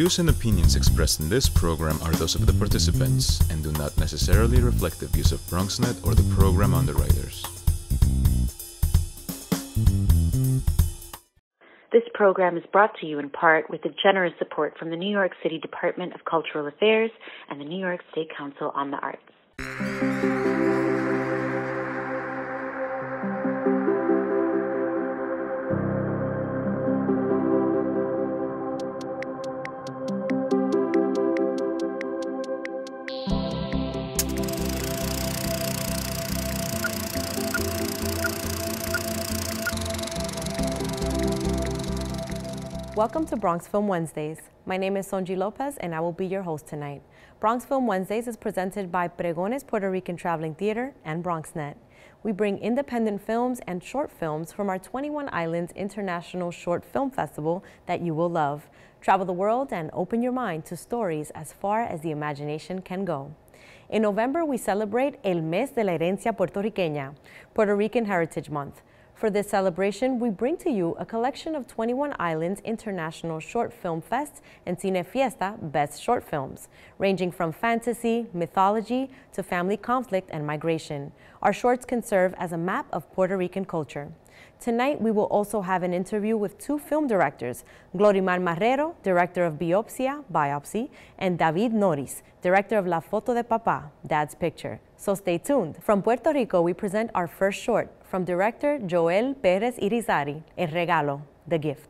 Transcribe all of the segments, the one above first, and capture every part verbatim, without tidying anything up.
views and opinions expressed in this program are those of the participants and do not necessarily reflect the views of BronxNet or the program underwriters. This program is brought to you in part with the generous support from the New York City Department of Cultural Affairs and the New York State Council on the Arts. Welcome to Bronx Film Wednesdays. My name is Sonyi Lopez and I will be your host tonight. Bronx Film Wednesdays is presented by Pregones Puerto Rican Traveling Theater and BronxNet. We bring independent films and short films from our twenty-one Islands International Short Film Festival that you will love. Travel the world and open your mind to stories as far as the imagination can go. In November, we celebrate El Mes de la Herencia Puertorriqueña, Puerto Rican Heritage Month. For this celebration, we bring to you a collection of twenty-one Islands International Short Film Fest and CineFiesta Best Short Films, ranging from fantasy, mythology, to family conflict and migration. Our shorts can serve as a map of Puerto Rican culture. Tonight, we will also have an interview with two film directors, Glorimar Marrero, director of Biopsia, Biopsy, and David Norris, director of La Foto de Papá, Dad's Picture. So stay tuned. From Puerto Rico, we present our first short from director Joel Pérez Irizarry, El Regalo, The Gift.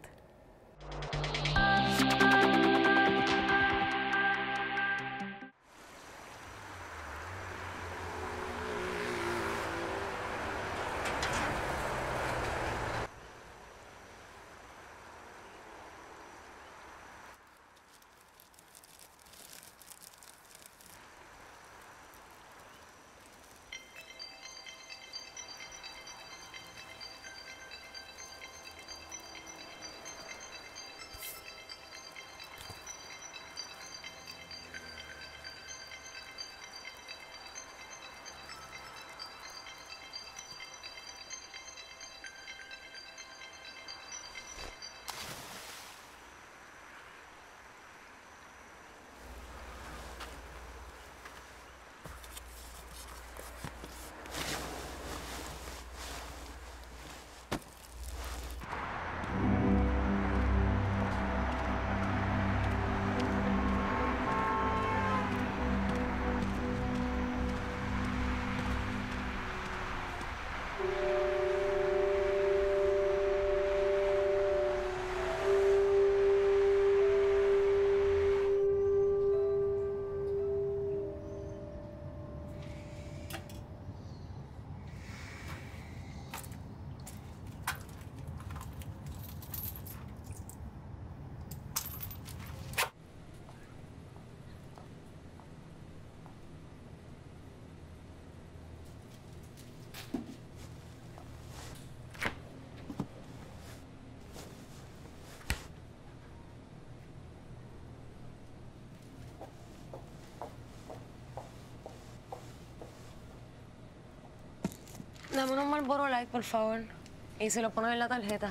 Dame unos Marrero Light, por favor, y se lo pones en la tarjeta.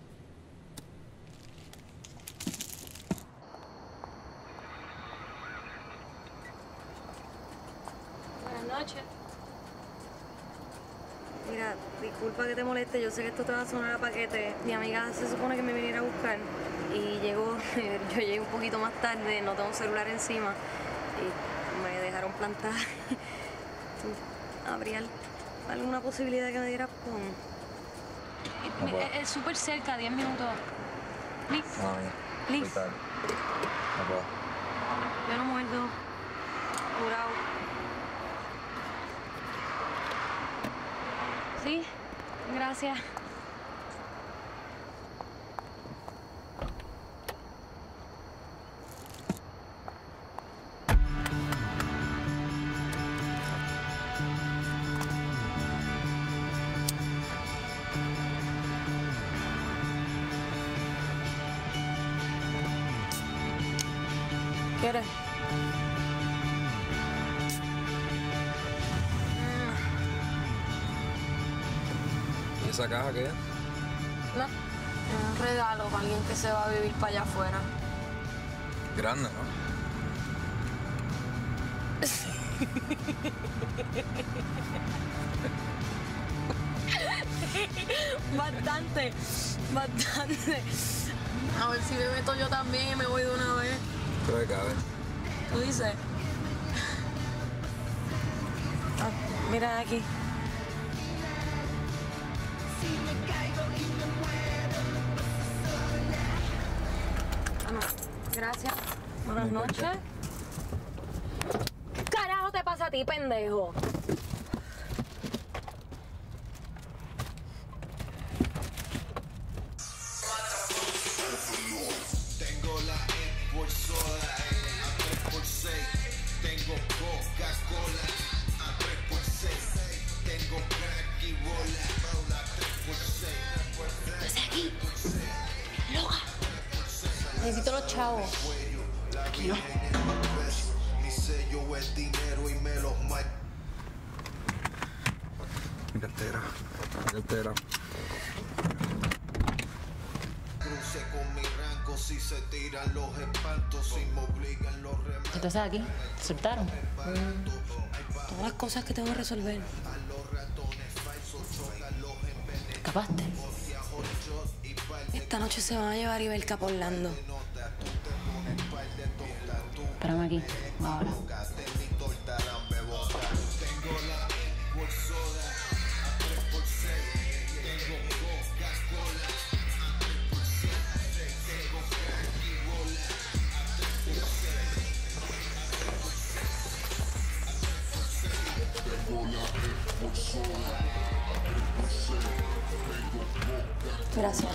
Buenas noches. Mira, disculpa que te moleste, yo sé que esto te va a sonar a paquete. Mi amiga se supone que me viniera a buscar y llegó, yo llegué un poquito más tarde, no tengo un celular encima y me dejaron plantada. Habría alguna posibilidad de que me dieras con... No es es súper cerca, diez minutos. Please. No, mira. Please. No puedo. Yo no muerdo. Jurado. Sí, gracias. ¿Quieres? ¿Y esa caja qué es? No, es un regalo para alguien que se va a vivir para allá afuera. Grande, ¿no? Bastante, bastante. A ver si me meto yo también y me voy de una vez. Creo que cabe. ¿Tú dices? Ah, mira aquí. Bueno, gracias. Buenas noches. ¿Qué carajo te pasa a ti, pendejo? Tengo la E por soda, a tres por seis. Tengo Coca-Cola, a tres por seis. Tengo crack y bola, a tres por seis. ¿Estás aquí? ¡Loca! Necesito los chavos. Tranquilo. Mi sello es dinero y me los mal. Mi cartera. Mi cartera. Cruce con mi rango si se tiran los espantos, si me obligan los remates. ¿Qué te haces aquí? ¿Te soltaron? Todas las cosas que tengo que resolver. ¿Escapaste? Esta noche se van a llevar Ibelka por Orlando. Espérame aquí, ahora. Gracias.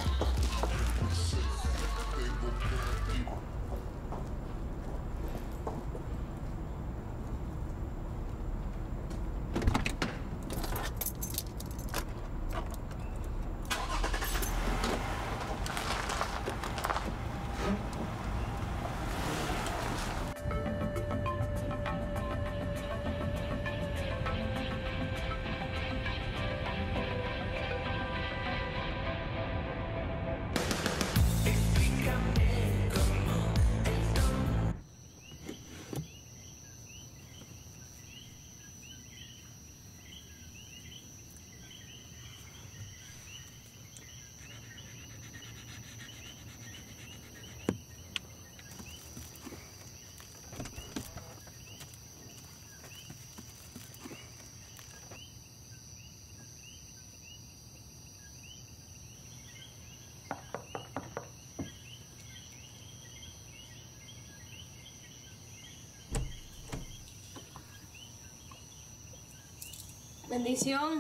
Bendición.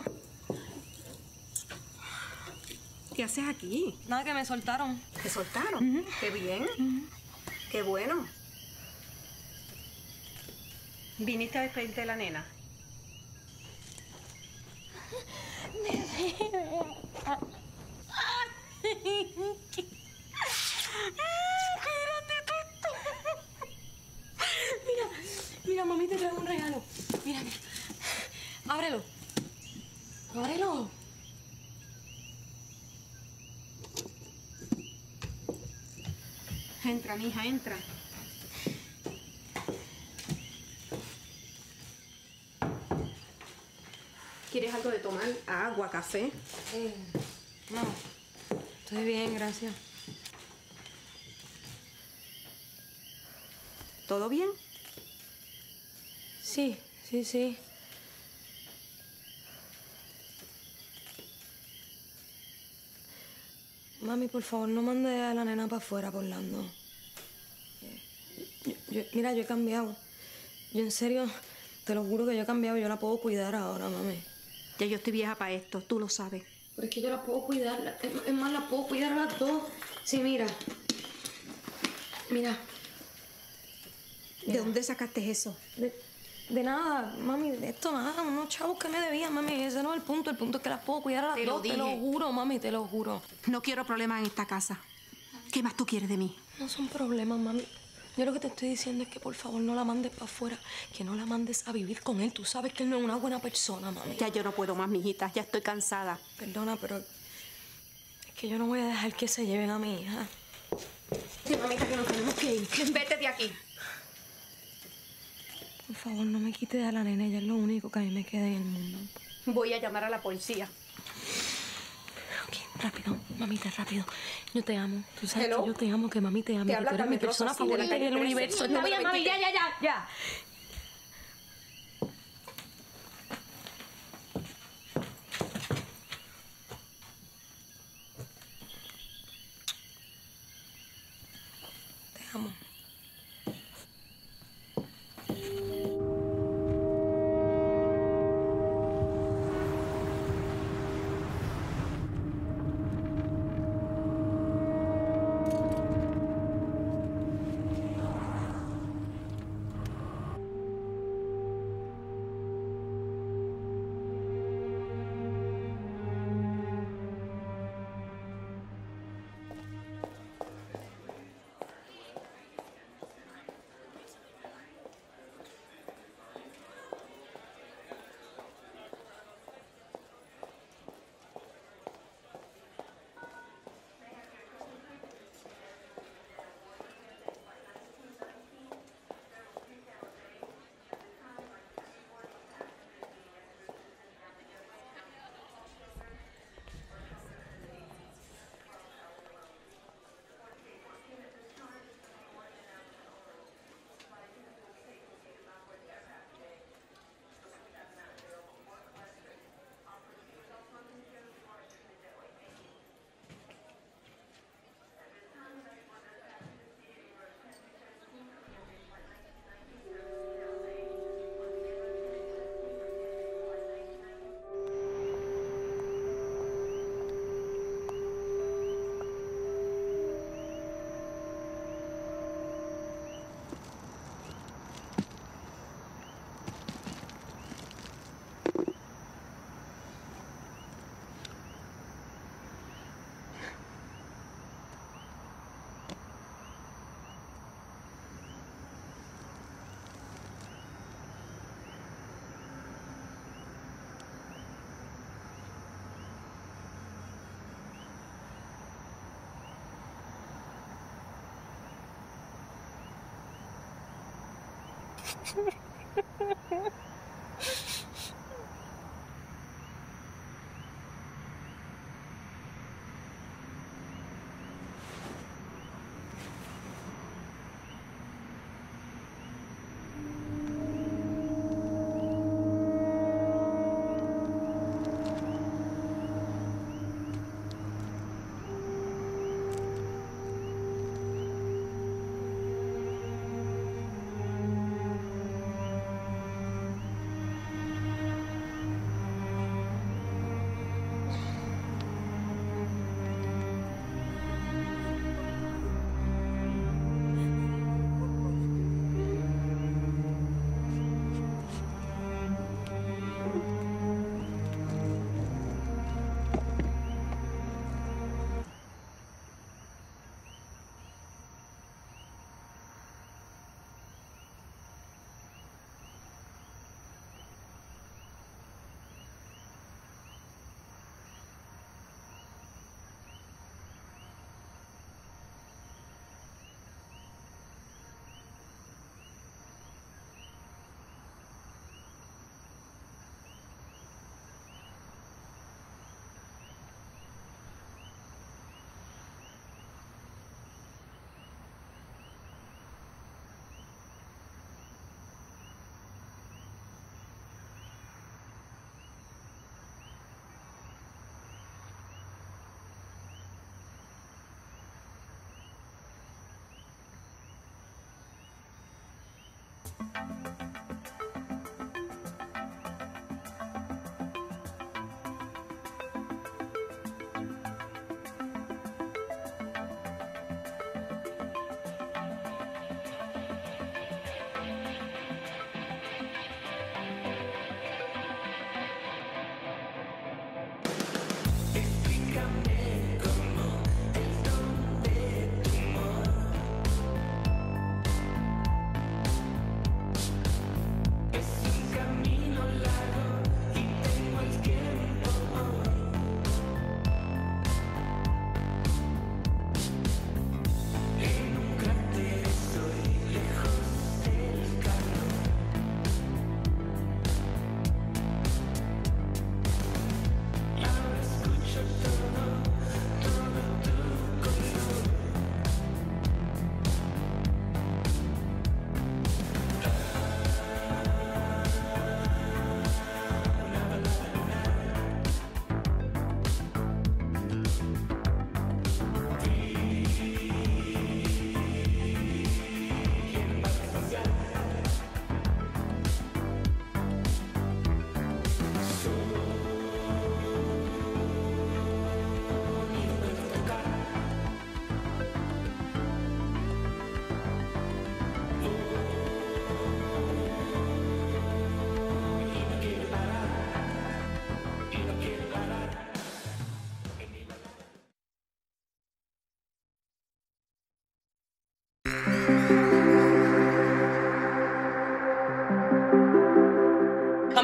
¿Qué haces aquí? Nada, que me soltaron. ¿Te soltaron? Uh-huh. Qué bien. Uh-huh. Qué bueno. ¿Viniste a despedirte de la nena? Mira, mira, mami, te traigo un regalo. Mira, mira. Ábrelo. Ábrelo. Entra, mija, entra. ¿Quieres algo de tomar? Agua, café. Eh, no, estoy bien, gracias. ¿Todo bien? Sí, sí, sí. Mami, por favor, no mande a la nena para afuera por Orlando. Yo, yo, mira, yo he cambiado. Yo en serio, te lo juro que yo he cambiado. Yo la puedo cuidar ahora, mami. Ya yo estoy vieja para esto, tú lo sabes. Pero es que yo la puedo cuidar. Es, es más, la puedo cuidar a las dos. Sí, mira. Mira. ¿De mira. dónde sacaste eso? De, de nada, mami. De esto nada. Unos chavos que me debían, mami. Ese no es el punto. El punto es que las puedo cuidar a las te dos. Lo dije. Te lo juro, mami. Te lo juro. No quiero problemas en esta casa. ¿Qué más tú quieres de mí? No son problemas, mami. Yo lo que te estoy diciendo es que por favor no la mandes para afuera, que no la mandes a vivir con él. Tú sabes que él no es una buena persona, mami. Ya yo no puedo más, mijita. Ya estoy cansada. Perdona, pero es que yo no voy a dejar que se lleven a mi hija. Sí, mamita, que nos tenemos que ir. Vete de aquí. Por favor, no me quites a la nena. Ella es lo único que a mí me queda en el mundo. Voy a llamar a la policía. Ok, rápido. Mamita, rápido. Yo te amo. Tú sabes Hello. que yo te amo, que mami te ama. Te Que habla tú eres mi Carmen persona Rosa, sí, de la favorita en el calle universo. trece. Está Número bien, mami. Ya, veintitrés. ya, ya, ya. Te amo.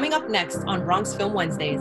Coming up next on Bronx Film Wednesdays.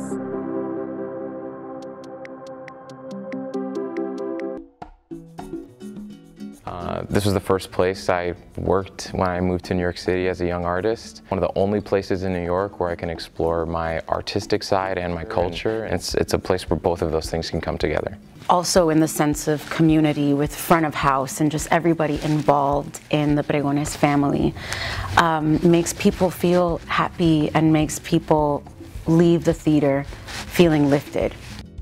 Uh, this was the first place I worked when I moved to New York City as a young artist. One of the only places in New York where I can explore my artistic side and my culture. It's, it's a place where both of those things can come together. Also in the sense of community with front of house and just everybody involved in the Pregones family um, makes people feel happy and makes people leave the theater feeling lifted.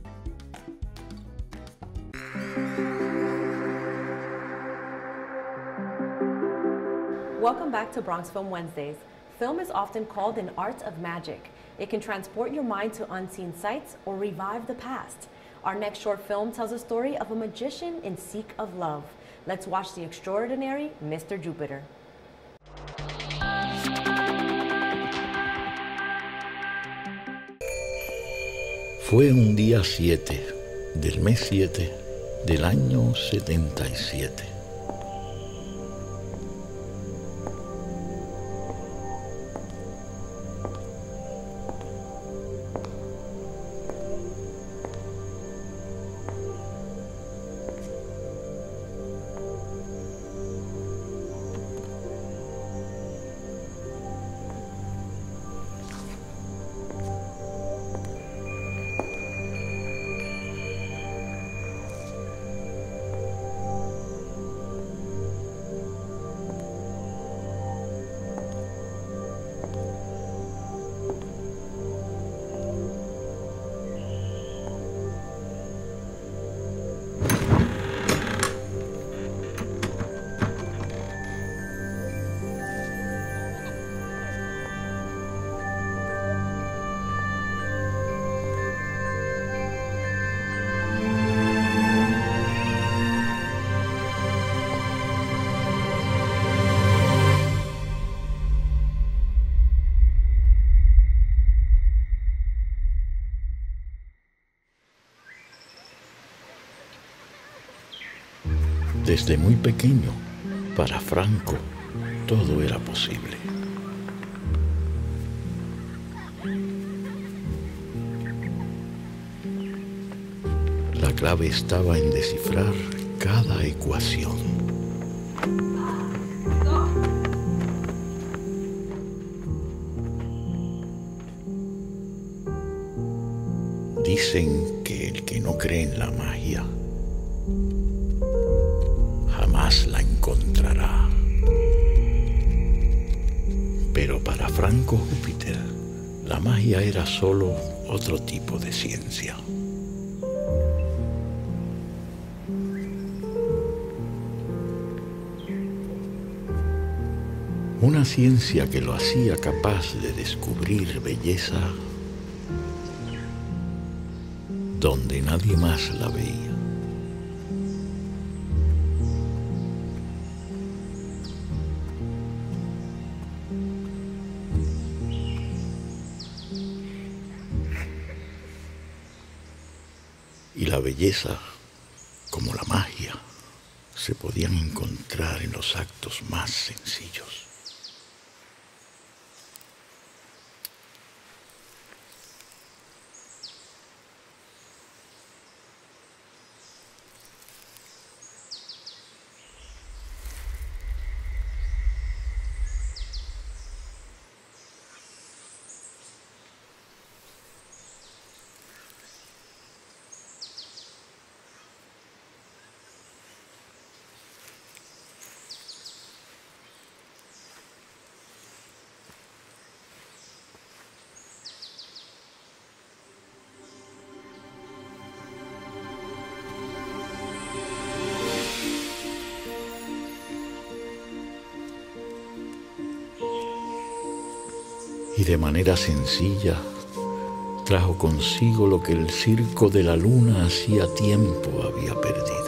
Welcome back to Bronx Film Wednesdays. Film is often called an art of magic. It can transport your mind to unseen sights or revive the past. Our next short film tells a story of a magician in seek of love. Let's watch the extraordinary Mister Júpiter. Fue un día siete del mes siete del año setenta y siete. Desde muy pequeño, para Franco, todo era posible. La clave estaba en descifrar cada ecuación. Dicen que el que no cree en la magia jamás la encontrará. Pero para Franco Júpiter, la magia era solo otro tipo de ciencia. Una ciencia que lo hacía capaz de descubrir belleza donde nadie más la veía. Y la belleza, como la magia, se podían encontrar en los actos más sencillos. Y de manera sencilla trajo consigo lo que el circo de la luna hacía tiempo había perdido.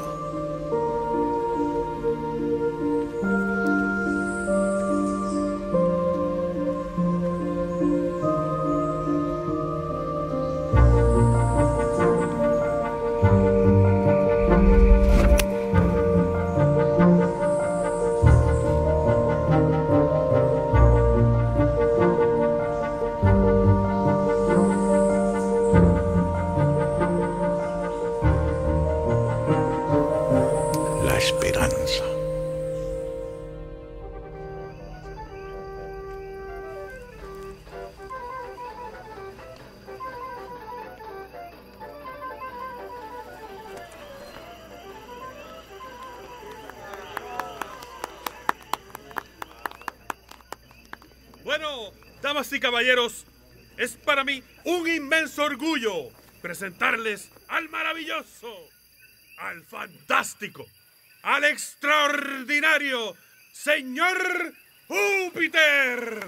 Bueno, damas y caballeros, es para mí un inmenso orgullo presentarles al maravilloso, al fantástico, al extraordinario señor Júpiter.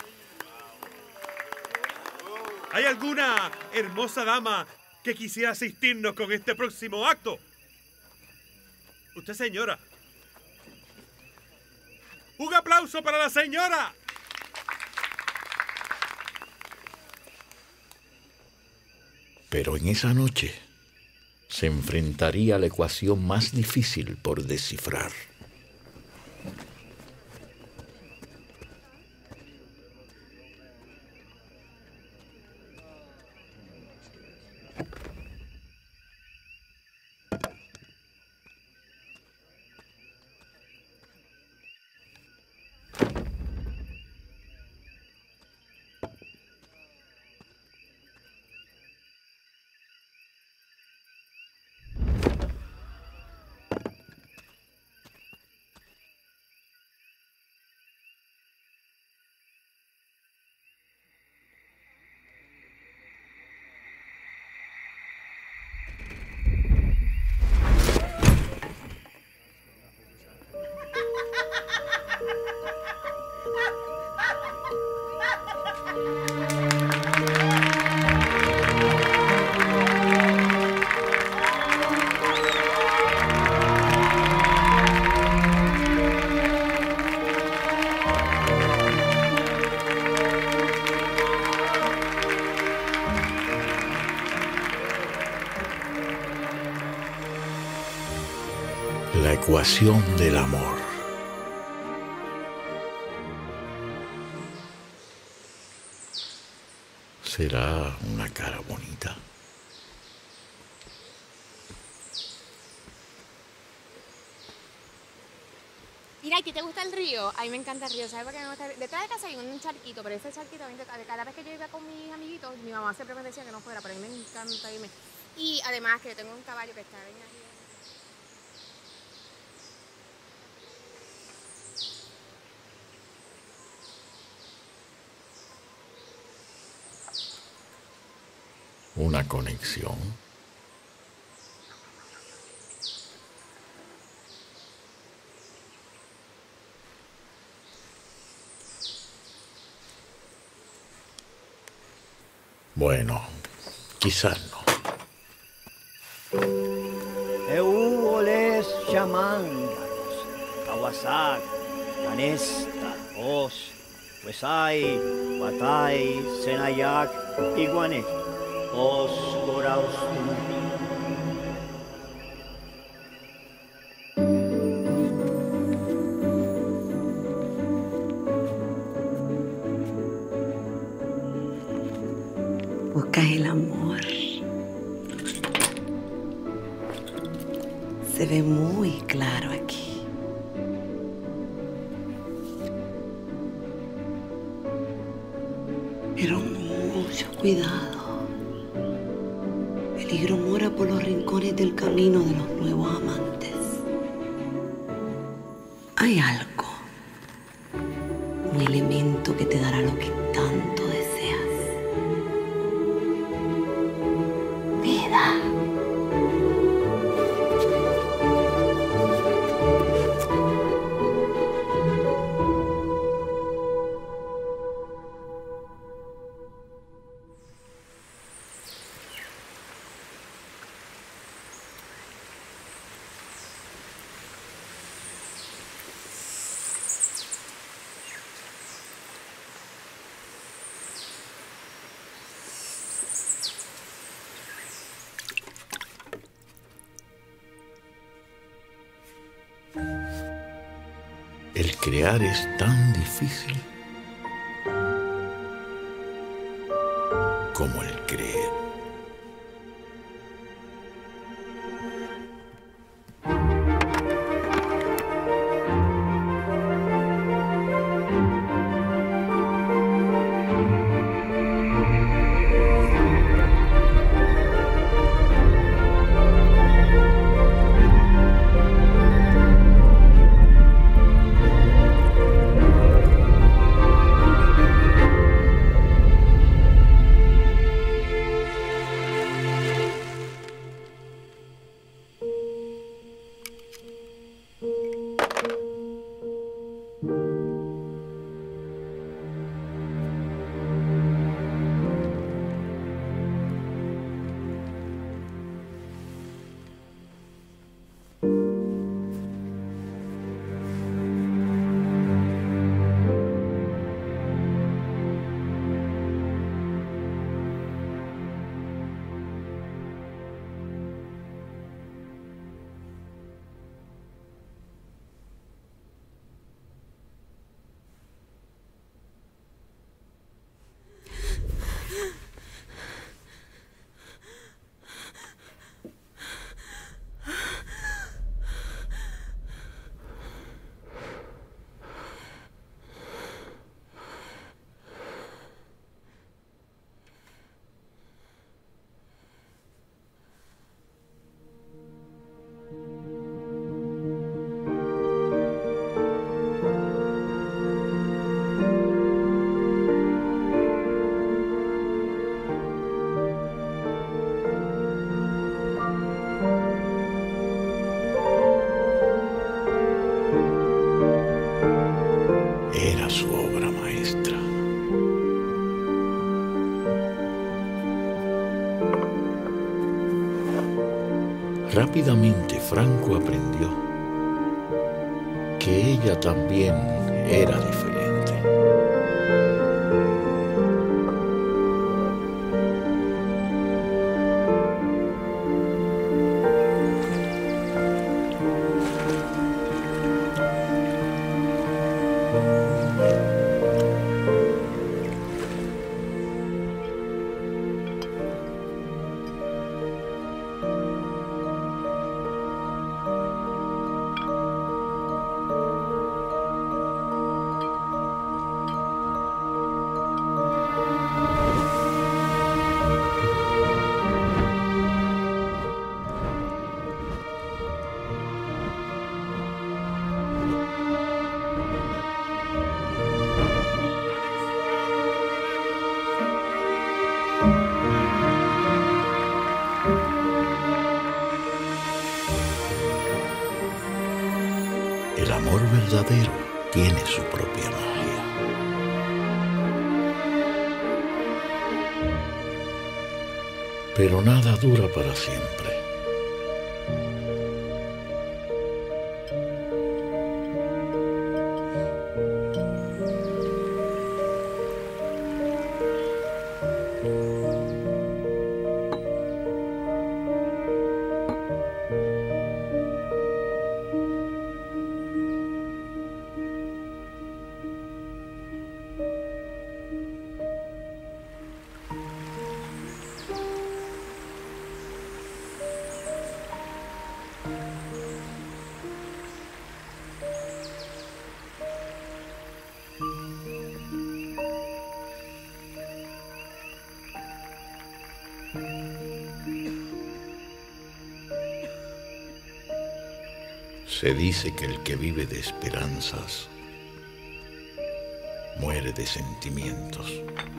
¿Hay alguna hermosa dama que quisiera asistirnos con este próximo acto? Usted, señora. ¡Un aplauso para la señora! Pero en esa noche se enfrentaría a la ecuación más difícil por descifrar. La ecuación del amor. ¿Será una cara bonita? Mira, ¿y ti te gusta el río? A mí me encanta el río, ¿sabes por qué me gusta el río? Detrás de casa hay un charquito, pero ese charquito, cada vez que yo iba con mis amiguitos, mi mamá siempre me decía que no fuera, pero a mí me encanta irme. Y además que yo tengo un caballo que está en arriba. Una conexión. Bueno, quizás no. Euoles chamángaros, Kawasaki, Canesta, Os, Huesay, Batay, Senayak, Iguané. Oscuraus. Buscas el amor. Se ve muy claro aquí. Pero mucho cuidado. El peligro mora por los rincones del camino de los nuevos amantes. Hay algo, un elemento que te dará lo que tanto deseas. Vida. El crear es tan difícil como el creer. Rápidamente Franco aprendió que ella también era diferente. El amor verdadero tiene su propia magia. Pero nada dura para siempre. Se dice que el que vive de esperanzas muere de sentimientos.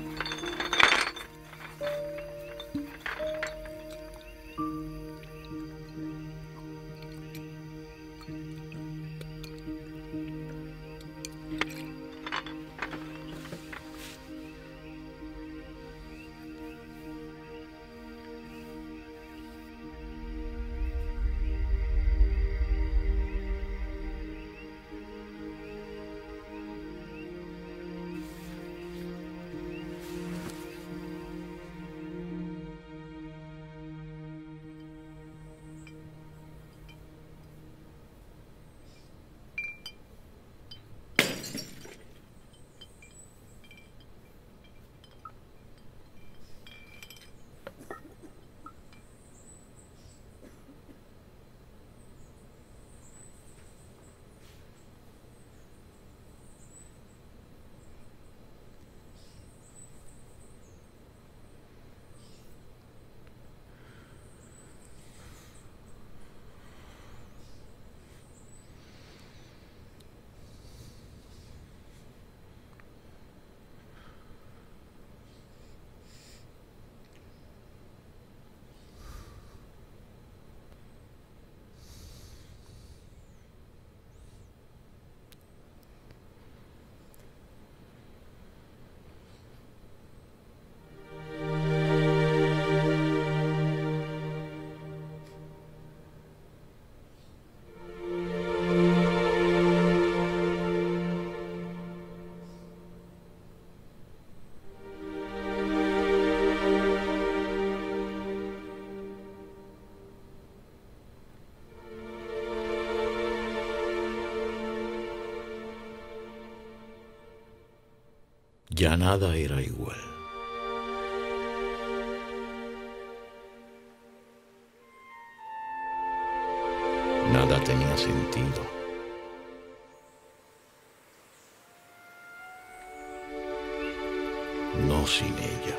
Ya nada era igual. Nada tenía sentido. No sin ella.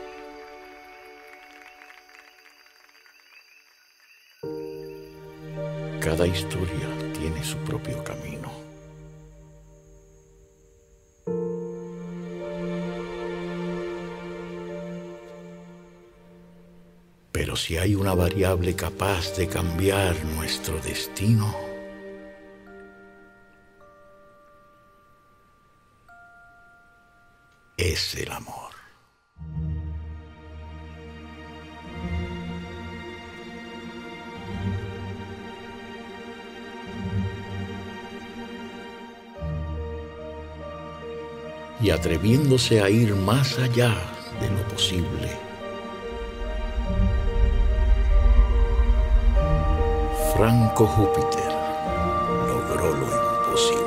Cada historia tiene su propio camino. Pero si hay una variable capaz de cambiar nuestro destino, es el amor. y atreviéndose a ir más allá de lo posible. Franco Júpiter logró lo imposible.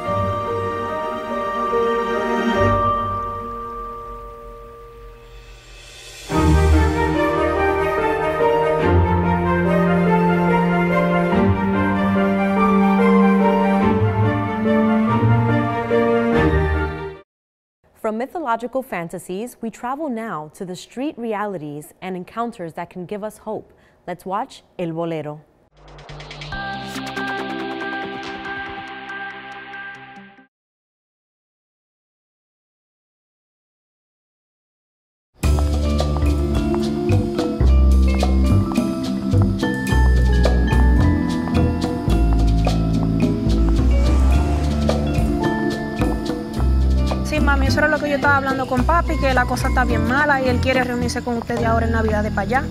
From mythological fantasies, we travel now to the street realities and encounters that can give us hope. Let's watch El Bolero. Sí, mami, eso era lo que yo estaba hablando con papi, que la cosa está bien mala y él quiere reunirse con ustedes ahora en Navidad de para allá.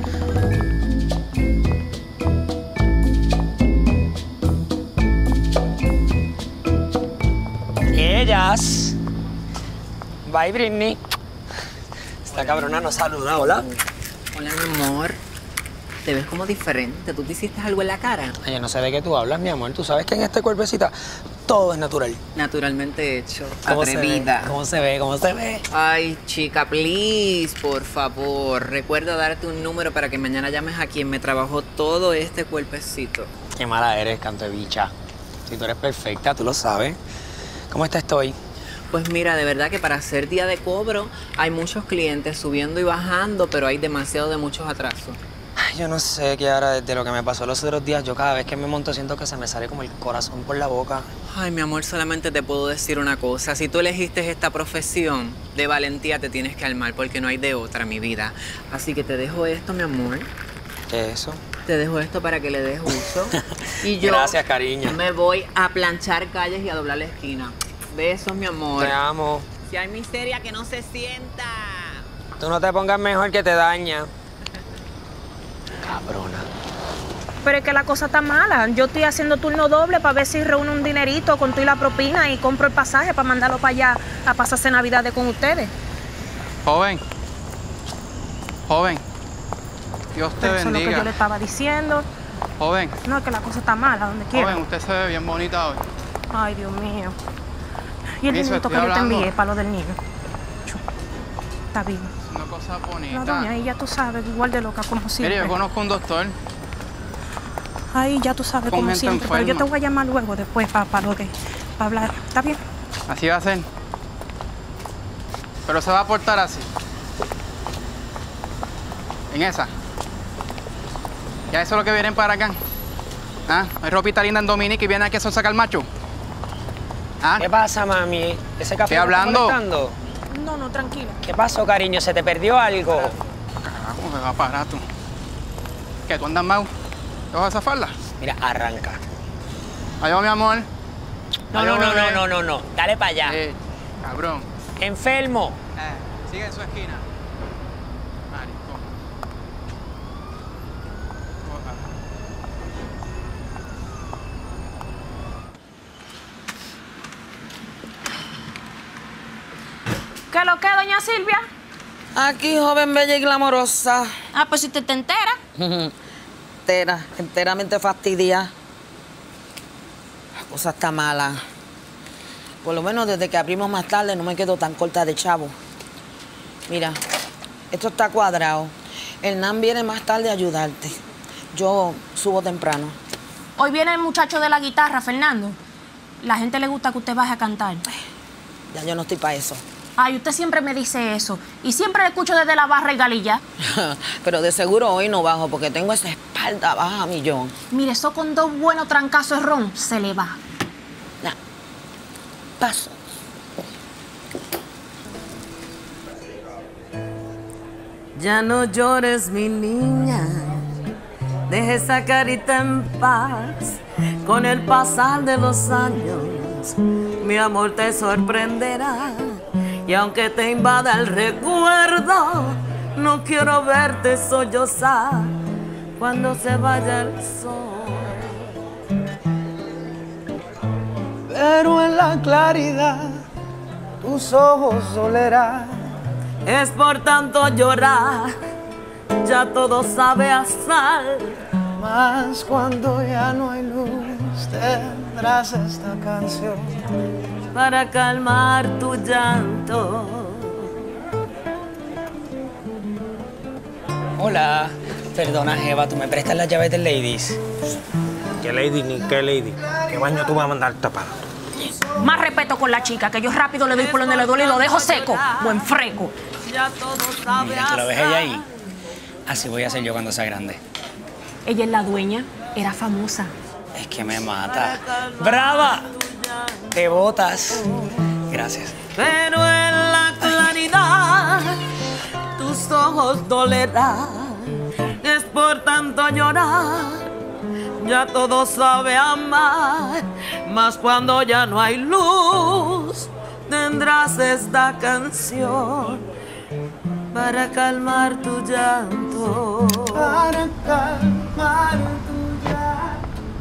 Ellas. Bye, Britney. Esta cabrona nos saluda, hola. Hola, mi amor. Te ves como diferente. ¿Tú te hiciste algo en la cara? Ay, no sé de qué tú hablas, mi amor. Tú sabes que en este cuerpecita todo es natural. Naturalmente hecho. ¿Cómo Atrevida. Se ve? ¿Cómo se ve? ¿Cómo se ve? Ay, chica, please, por favor. Recuerda darte un número para que mañana llames a quien me trabajó todo este cuerpecito. Qué mala eres, canto de bicha. Si tú eres perfecta, tú lo sabes. ¿Cómo estás hoy? Pues mira, de verdad que para hacer día de cobro hay muchos clientes subiendo y bajando, pero hay demasiado de muchos atrasos. Ay, yo no sé qué ahora, desde lo que me pasó los otros días, yo cada vez que me monto siento que se me sale como el corazón por la boca. Ay, mi amor, solamente te puedo decir una cosa. Si tú elegiste esta profesión, de valentía te tienes que armar porque no hay de otra, mi vida. Así que te dejo esto, mi amor. ¿Qué es eso? Te dejo esto para que le des uso. Y yo Gracias, cariño. me voy a planchar calles y a doblar la esquina. Besos, mi amor. Te amo. Si hay miseria, que no se sienta. Tú no te pongas mejor que te daña. Cabrona. Pero es que la cosa está mala. Yo estoy haciendo turno doble para ver si reúno un dinerito con toda la propina y compro el pasaje para mandarlo para allá a pasarse Navidades con ustedes. Joven. Joven. Dios te Eso es lo bendiga. que yo le estaba diciendo. Joven. No, es que la cosa está mala, donde quiera. Joven, usted se ve bien bonita hoy. Ay, Dios mío. Y el Miso, dinerito que estoy yo te hablando. envié para lo del niño. Chu, Está vivo. Es una cosa bonita. No, doña, ahí ya tú sabes, igual de loca como siempre. Mire, yo conozco un doctor. Ahí ya tú sabes Con como gente siempre. Pero yo te enferma. voy a llamar luego después para lo de... para hablar. ¿Está bien? Así va a ser. Pero se va a portar así. En esa. Ya eso es lo que vienen para acá. ¿Ah? Hay ropita linda en Dominica y viene aquí a sacar macho. ¿Ah? ¿Qué pasa, mami? ¿Ese café Estoy no está hablando. molestando? No, no, tranquila. ¿Qué pasó, cariño? ¿Se te perdió algo? Carajo, me va a parar tú. ¿Qué? ¿Tú andas mal? ¿Te vas a zafarla? Mira, arranca. Adiós, mi amor. No, Adiós, no, no, bebé. no, no, no, no. Dale para allá. Eh, cabrón. Enfermo. Eh, sigue en su esquina. Maricón. ¿Qué lo que, doña Silvia? Aquí, joven, bella y glamorosa. Ah, pues si usted te entera. Entera, enteramente fastidiada. La cosa está mala. Por lo menos desde que abrimos más tarde no me quedo tan corta de chavo. Mira, esto está cuadrado. El Nan viene más tarde a ayudarte. Yo subo temprano. Hoy viene el muchacho de la guitarra, Fernando. La gente le gusta que usted baje a cantar. Ya yo no estoy para eso. Ay, usted siempre me dice eso. Y siempre le escucho desde la barra y galilla. Pero de seguro hoy no bajo porque tengo esa espalda baja, millón. Mire, eso con dos buenos trancazos de ron se le va. Nah. Paso. Ya no llores, mi niña, deje esa carita en paz. Con el pasar de los años, mi amor te sorprenderá. Y aunque te invada el recuerdo, no quiero verte sollozar cuando se vaya el sol. Pero en la claridad tus ojos dolerán. Es por tanto llorar, ya todo sabe a sal. Mas cuando ya no hay luz, tendrás esta canción para calmar tu llanto. Hola, perdona, Jeva, ¿tú me prestas las llaves del Ladies? ¿Qué lady ni qué lady? ¿Qué baño tú vas a mandar tapado? Más respeto con la chica, que yo rápido le doy por donde le duele y lo dejo seco, buen freco. Ya todo sabe Mira, ¿tú lo ves ella ahí? Así voy a ser yo cuando sea grande. Ella es la dueña, era famosa. Es que me mata. ¡Brava! Te botas. Gracias. Pero en la claridad tus ojos dolerán. Es por tanto llorar, ya todo sabe amar. Mas cuando ya no hay luz, tendrás esta canción para calmar tu llanto. Para calmar tu llanto.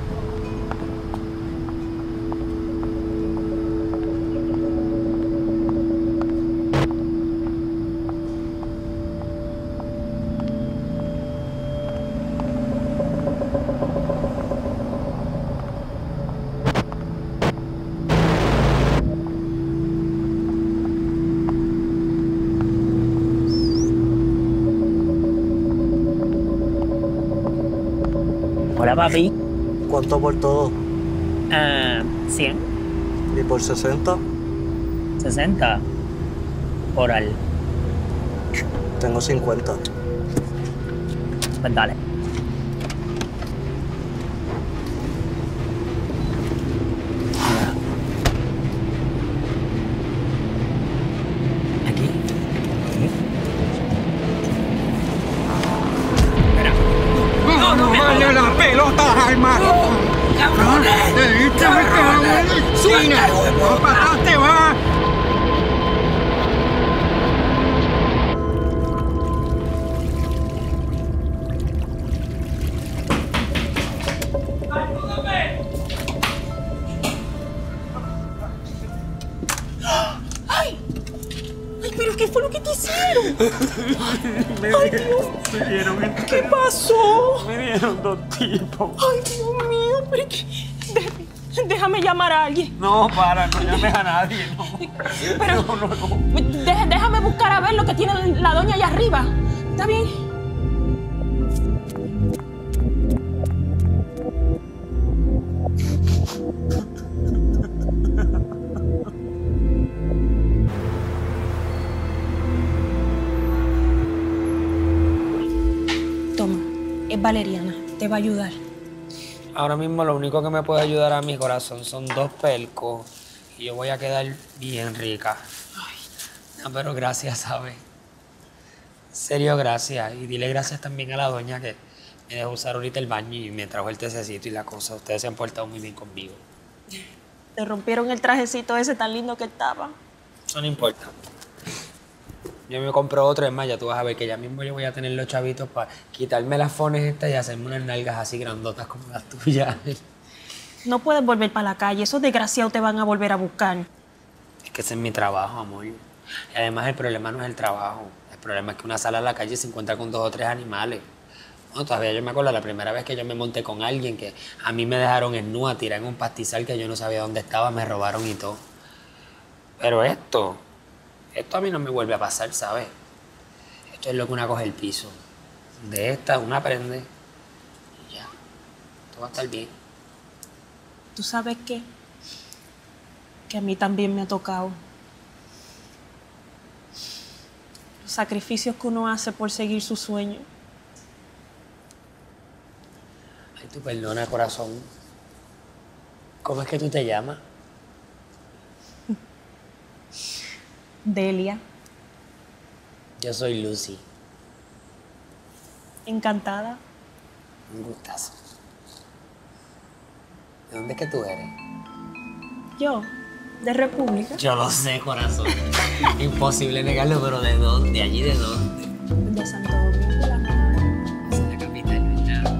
Hola, papi. ¿Cuánto por todo? Ah, cien. ¿Y por sesenta? sesenta. Oral. Tengo cincuenta. Pues dale. Aquí. ¡No, no vale la pelota, hermano! ¡Cabrones! ¡Échame cabrones! ¡Cine! ¡Para atrás te va! ¡Ay! ¡Ay, pero qué fue lo que te hicieron! Me ¡Ay, dieron, Dios! me dieron el ¿Qué pasó? Me dieron dos tipos. ¡Ay, Dios mío! Pero qué... Déjame, déjame llamar a alguien. No, para, no llames a nadie. No. Pero No, no, no. dé- déjame buscar a ver lo que tiene la doña allá arriba. ¿Está bien? Toma, es valeriana. Te va a ayudar. Ahora mismo lo único que me puede ayudar a mi corazón son dos pelcos y yo voy a quedar bien rica. Ay, no, pero gracias, ¿sabes? En serio, gracias. Y dile gracias también a la doña que me dejó usar ahorita el baño y me trajo el tececito y la cosa. Ustedes se han portado muy bien conmigo. Te rompieron el trajecito ese tan lindo que estaba. Eso no importa. Yo me compro otro, es más, ya tú vas a ver que ya mismo yo voy a tener los chavitos para quitarme las fones estas y hacerme unas nalgas así grandotas como las tuyas. No puedes volver para la calle. Esos desgraciados te van a volver a buscar. Es que ese es mi trabajo, amor. Y además el problema no es el trabajo. El problema es que una sale a la calle se encuentra con dos o tres animales. Bueno, todavía yo me acuerdo la primera vez que yo me monté con alguien que a mí me dejaron en nua, tirar en un pastizal que yo no sabía dónde estaba, me robaron y todo. Pero esto, esto a mí no me vuelve a pasar, ¿sabes? Esto es lo que una coge el piso. De esta una aprende y ya, todo va a estar bien. ¿Tú sabes qué? Que a mí también me ha tocado. Los sacrificios que uno hace por seguir su sueño. Ay, tú perdona, corazón. ¿Cómo es que tú te llamas? Delia, Yo soy Lucy. encantada. Un gustazo. ¿De dónde es que tú eres? Yo, de República. Yo lo sé, corazón. Imposible negarlo, pero ¿de dónde? ¿De allí de dónde? De Santo Domingo, la mamá. Esa es la capital, ¿verdad?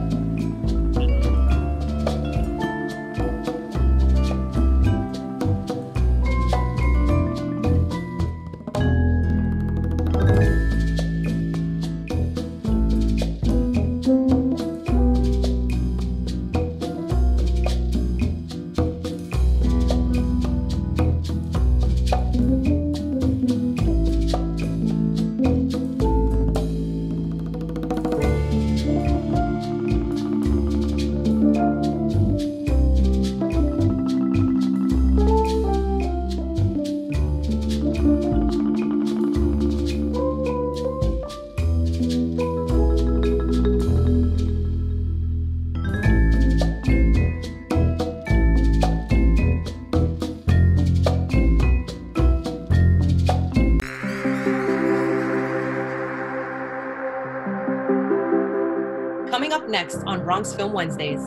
coming up next on Bronx Film Wednesdays.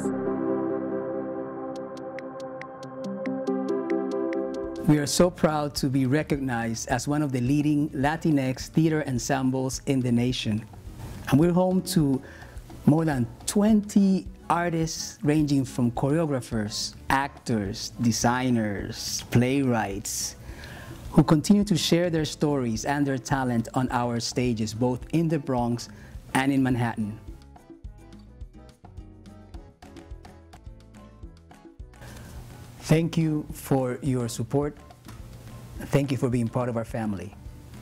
We are so proud to be recognized as one of the leading Latinx theater ensembles in the nation. And we're home to more than twenty artists ranging from choreographers, actors, designers, playwrights, who continue to share their stories and their talent on our stages, both in the Bronx and in Manhattan. Thank you for your support. Thank you for being part of our family.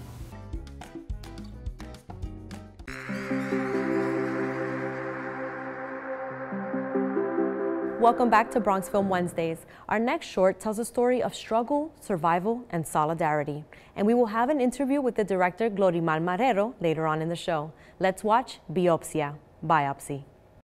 Welcome back to Bronx Film Wednesdays. Our next short tells a story of struggle, survival, and solidarity. And we will have an interview with the director Glorimar Marrero later on in the show. Let's watch Biopsia, Biopsy.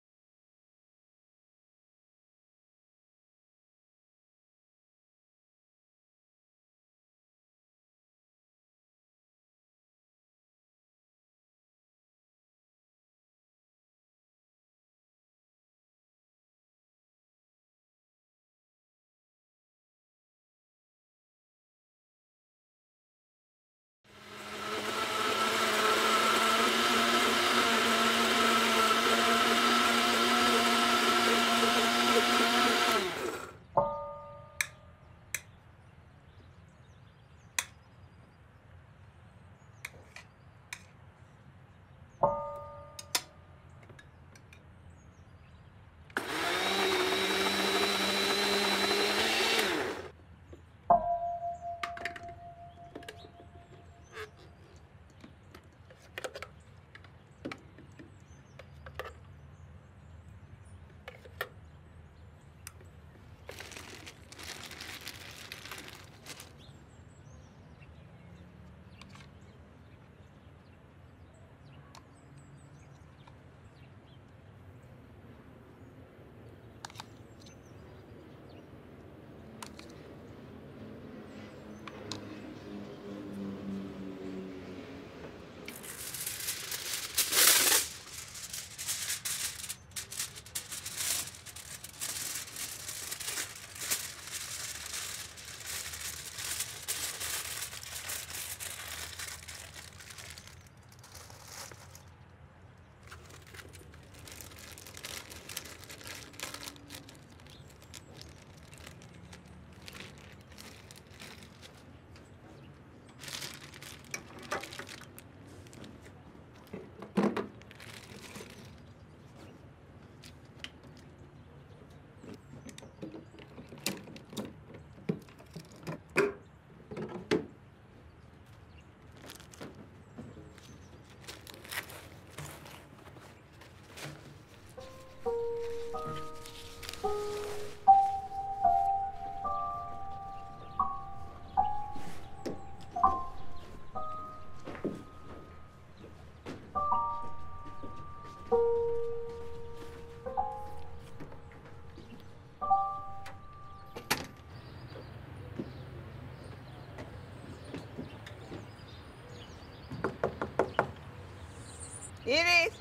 Iris.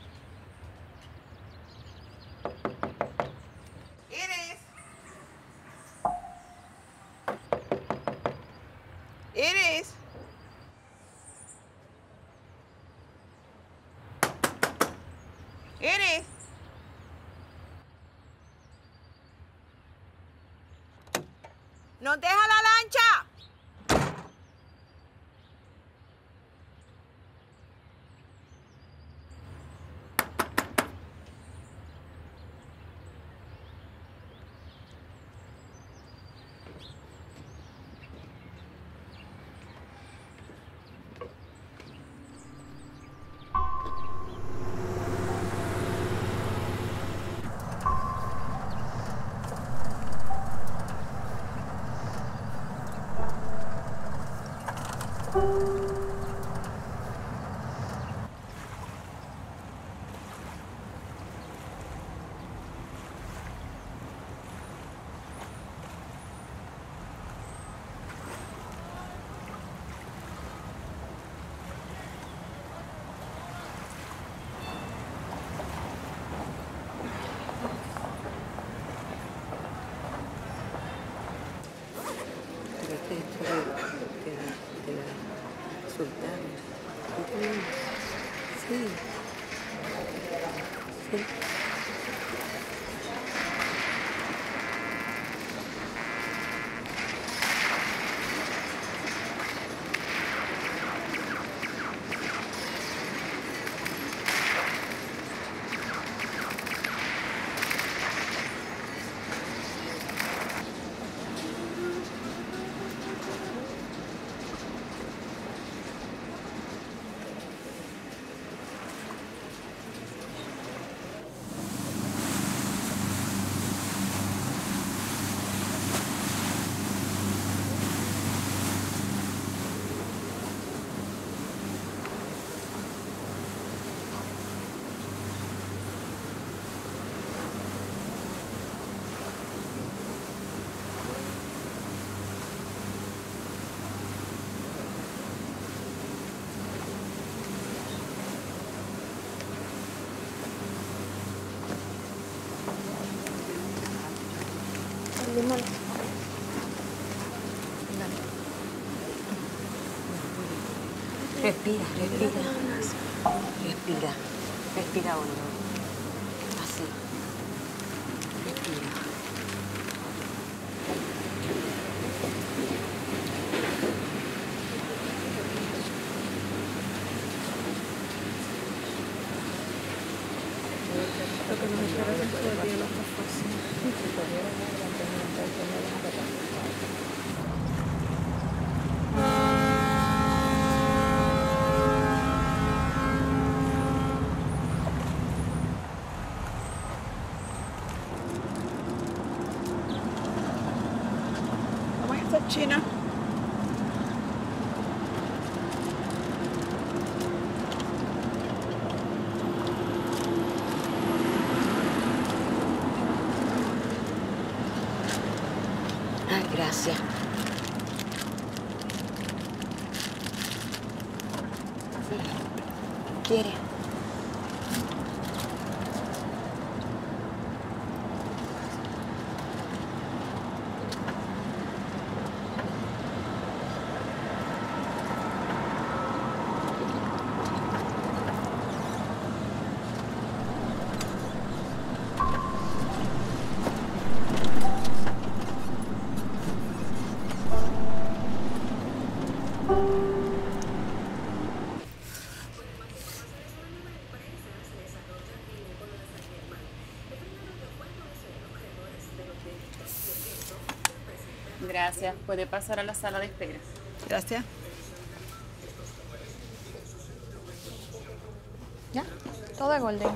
Iris. Iris. Iris. ¿Nos deja la lancha? Sí. Sí. Limón. Respira, respira. Respira. Respira hondo. Así. Respira. Lo que nos espera dentro del día no está fácil. ¿Cómo estás, China? Ay, gracias. ¿Quiere? Gracias. Puede pasar a la sala de espera. Gracias. ¿Ya? Todo es golden.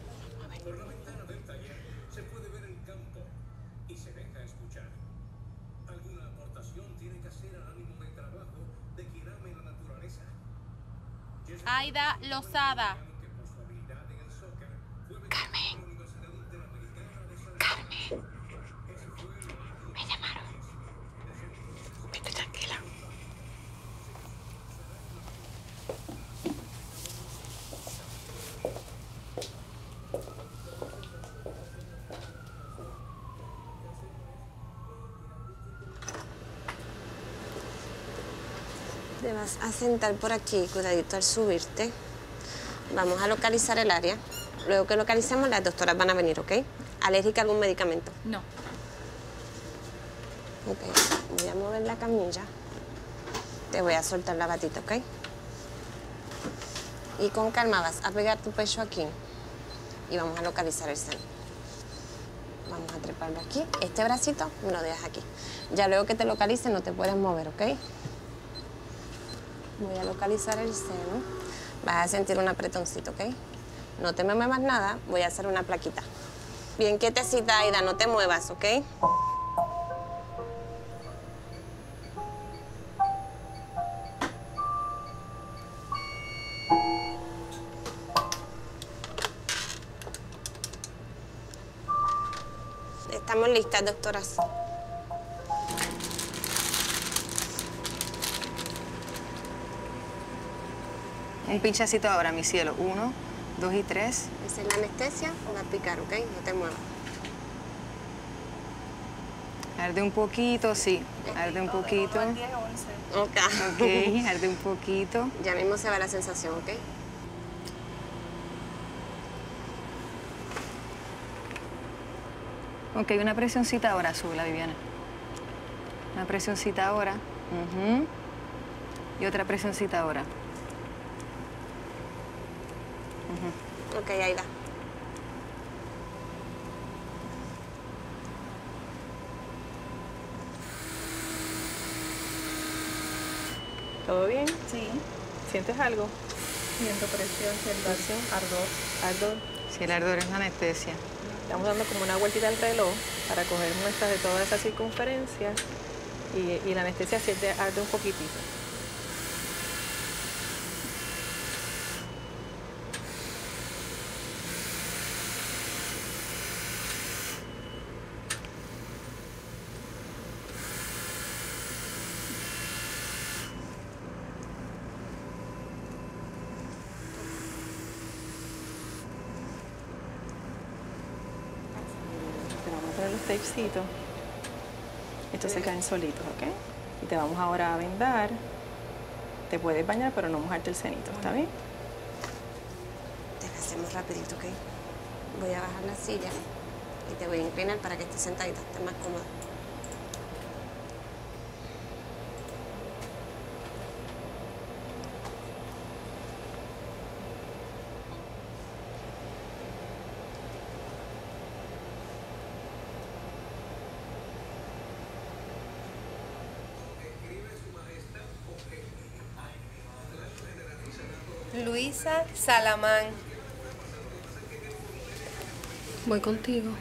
Aida Lozada. Carmen. Carmen. Me llamaron. Vete tranquila. Te vas a sentar por aquí, cuidadito al subirte. Vamos a localizar el área. Luego que localicemos, las doctoras van a venir, ¿ok? ¿Alérgica a algún medicamento? No. Ok, voy a mover la camilla. Te voy a soltar la batita, ¿ok? Y con calma vas a pegar tu pecho aquí y vamos a localizar el seno. Vamos a treparlo aquí. Este bracito me lo dejas aquí. Ya luego que te localice no te puedes mover, ¿ok? Voy a localizar el seno. Vas a sentir un apretoncito, ¿ok? No te me muevas nada, voy a hacer una plaquita. Bien quietecita, Aida, no te muevas, ¿ok? Estamos listas, doctoras. Un pinchacito ahora, mi cielo. Uno, dos y tres. Esa es la anestesia, va a picar, ¿ok? No te muevas. Arde un poquito, sí. Arde un poquito. Ok. Ok, arde un poquito. Ya mismo se va la sensación, ¿ok? Ok, una presioncita ahora, súbela, Viviana. Una presioncita ahora. Uh-huh. Y otra presioncita ahora. Uh-huh. Ok, ahí va. ¿Todo bien? Sí. ¿Sientes algo? Siento presión, sensación, ardor. Ardor. Sí, el ardor es la anestesia. Estamos dando como una vueltita al reloj para coger muestras de toda esa circunferencia y, y la anestesia siente arde un poquitito. Los tapecitos, estos se caen solitos, ¿ok? Y te vamos ahora a vendar. Te puedes bañar, pero no mojarte el cenito, ¿está bien? Te lo hacemos rapidito, ¿ok? Voy a bajar la silla y te voy a inclinar para que estés sentadita, estés más cómoda. Luisa Salamán. Voy contigo.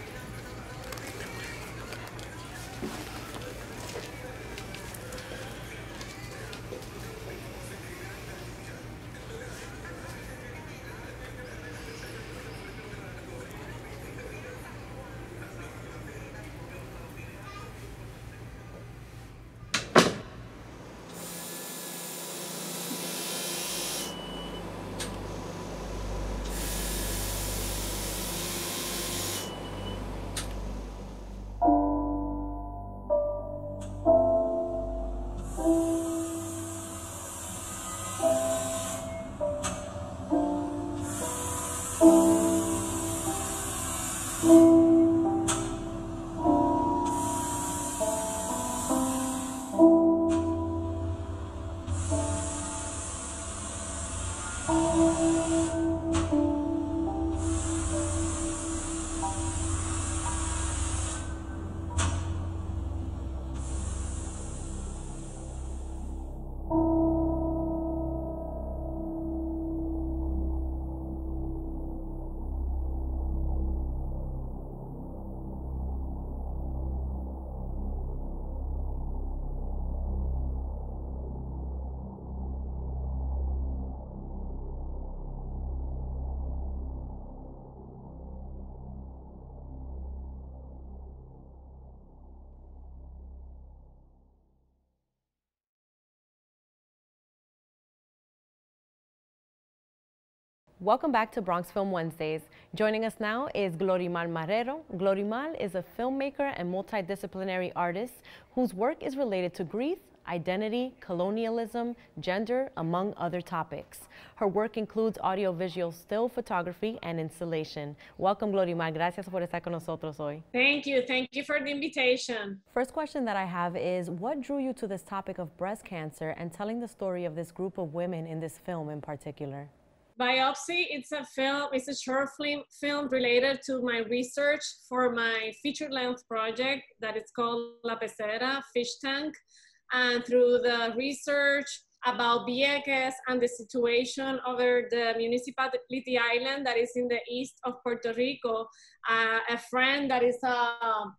Welcome back to Bronx Film Wednesdays. Joining us now is Glorimar Marrero. Glorimar is a filmmaker and multidisciplinary artist whose work is related to grief, identity, colonialism, gender, among other topics. Her work includes audiovisual still photography and installation. Welcome, Glorimar. Gracias por estar con nosotros hoy. Thank you. Thank you for the invitation. First question that I have is, what drew you to this topic of breast cancer and telling the story of this group of women in this film in particular? Biopsia, it's a film, it's a short film, film related to my research for my feature-length project that is called La Pecera, Fish Tank. And through the research about Vieques and the situation over the municipality island that is in the east of Puerto Rico, uh, a friend that is a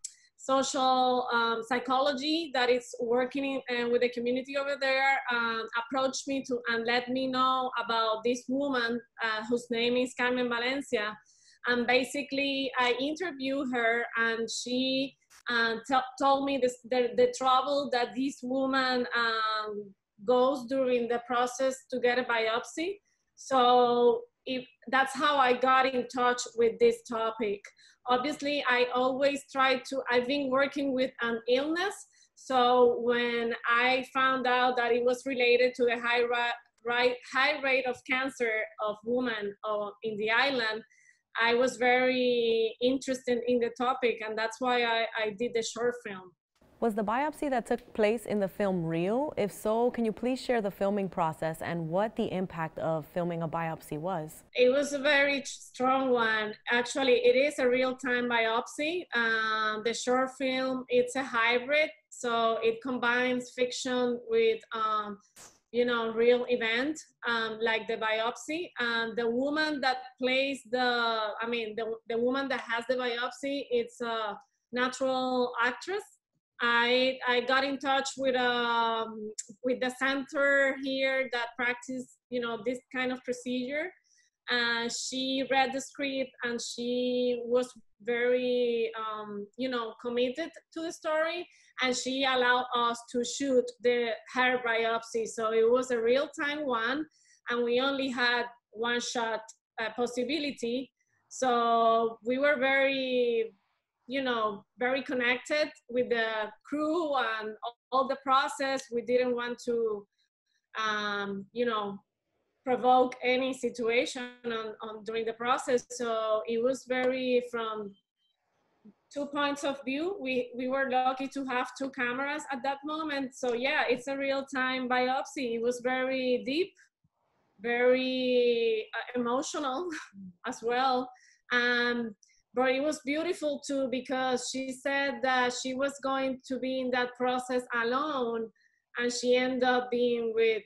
social um, psychology that is working in, uh, with the community over there um, approached me to and let me know about this woman uh, whose name is Carmen Valencia. And basically I interviewed her and she uh, told me this, the, the trouble that this woman um, goes during the process to get a biopsy. So if, that's how I got in touch with this topic. Obviously, I always try to, I've been working with an illness. So when I found out that it was related to the high, right, high rate of cancer of women uh, in the island, I was very interested in the topic, and that's why I, I did the short film. Was the biopsy that took place in the film real? If so, can you please share the filming process and what the impact of filming a biopsy was? It was a very strong one. Actually, it is a real-time biopsy. Um, the short film, it's a hybrid, so it combines fiction with, um, you know, real event, um, like the biopsy. And the woman that plays the, I mean, the, the woman that has the biopsy, it's a natural actress. I, I got in touch with um with the center here that practice, you know, this kind of procedure, and she read the script and she was very um, you know, committed to the story, and she allowed us to shoot the hair biopsy. So it was a real-time one, and we only had one shot uh, possibility. So we were very, you know, very connected with the crew and all the process. We didn't want to, um, you know, provoke any situation on, on during the process. So it was very, from two points of view, we, we were lucky to have two cameras at that moment. So yeah, it's a real-time biopsy. It was very deep, very uh, emotional as well. Um, But it was beautiful too, because she said that she was going to be in that process alone, and she ended up being with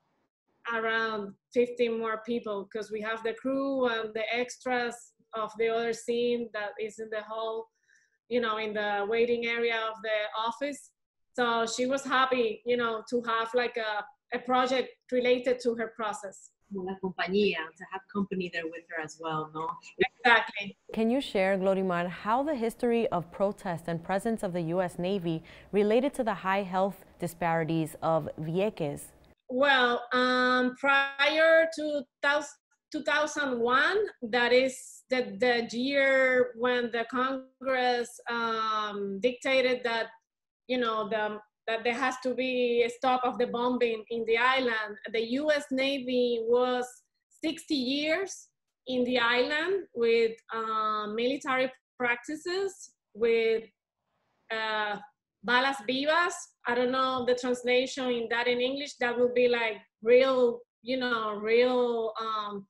around fifteen more people, because we have the crew and the extras of the other scene that is in the hall, you know, in the waiting area of the office. So she was happy, you know, to have like a, a project related to her process. La compañía, to have company there with her as well, no? Exactly. Can you share, Glorimar, how the history of protest and presence of the U S Navy related to the high health disparities of Vieques? Well, um, prior to two thousand one, that is the, the year when the Congress um, dictated that, you know, the that there has to be a stop of the bombing in the island. The U S Navy was sixty years in the island with uh, military practices, with uh, balas vivas. I don't know the translation in that in English. That would be like real, you know, real um,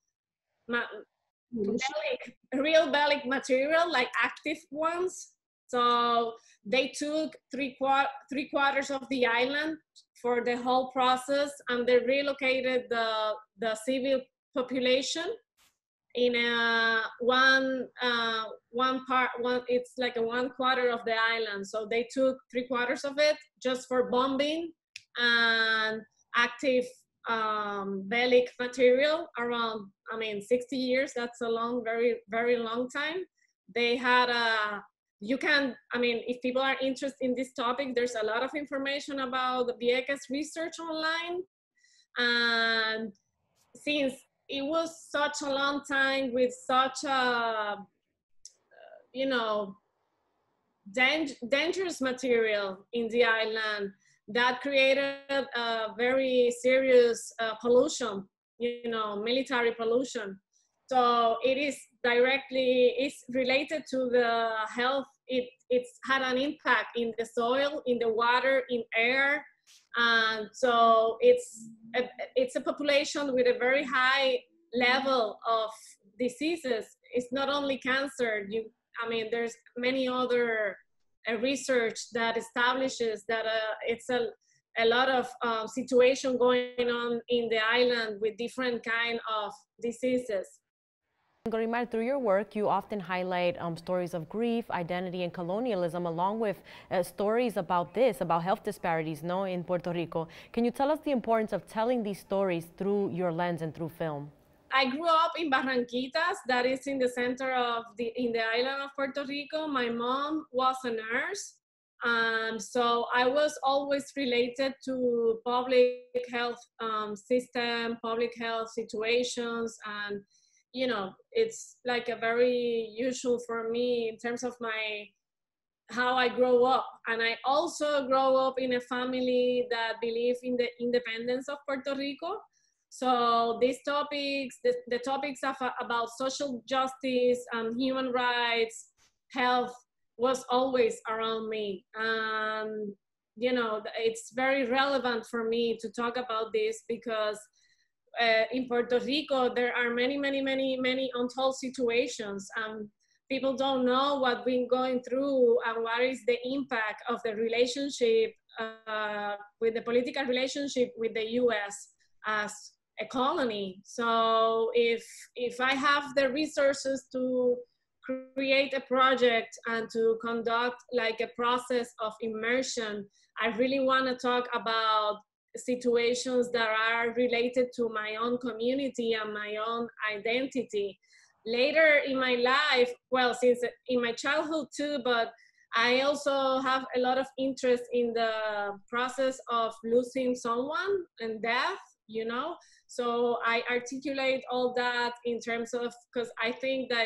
bellic, real bellic material, like active ones. So they took three, qu three quarters of the island for the whole process, and they relocated the, the civil population in a one, uh, one part, one, it's like a one quarter of the island. So they took three quarters of it just for bombing and active um, bellic material around, I mean, sixty years, that's a long, very, very long time. They had a, you can, I mean, if people are interested in this topic, there's a lot of information about the Vieques research online. And since it was such a long time with such a, you know, dang dangerous material in the island, that created a very serious uh, pollution, you know, military pollution. So it is directly, it's related to the health. It, it's had an impact in the soil, in the water, in air. And so it's a, it's a population with a very high level of diseases. It's not only cancer. You, I mean, there's many other uh, research that establishes that uh, it's a, a lot of um, situation going on in the island with different kind of diseases. Glorimar, through your work, you often highlight um, stories of grief, identity, and colonialism, along with uh, stories about this, about health disparities, no, in Puerto Rico. Can you tell us the importance of telling these stories through your lens and through film? I grew up in Barranquitas, that is in the center of the, in the island of Puerto Rico. My mom was a nurse, um, so I was always related to public health um, system, public health situations, and you know, it's like a very usual for me in terms of my, how I grow up. And I also grow up in a family that believe in the independence of Puerto Rico. So these topics, the, the topics of, about social justice and human rights, health, was always around me. Um, you know, it's very relevant for me to talk about this because uh, in Puerto Rico, there are many, many, many, many untold situations. Um, people don't know what we're going through and what is the impact of the relationship uh, with the political relationship with the U S as a colony. So if, if I have the resources to create a project and to conduct like a process of immersion, I really want to talk about situations that are related to my own community and my own identity. Later in my life, well, since in my childhood too, but I also have a lot of interest in the process of losing someone and death, you know? So I articulate all that in terms of, because I think that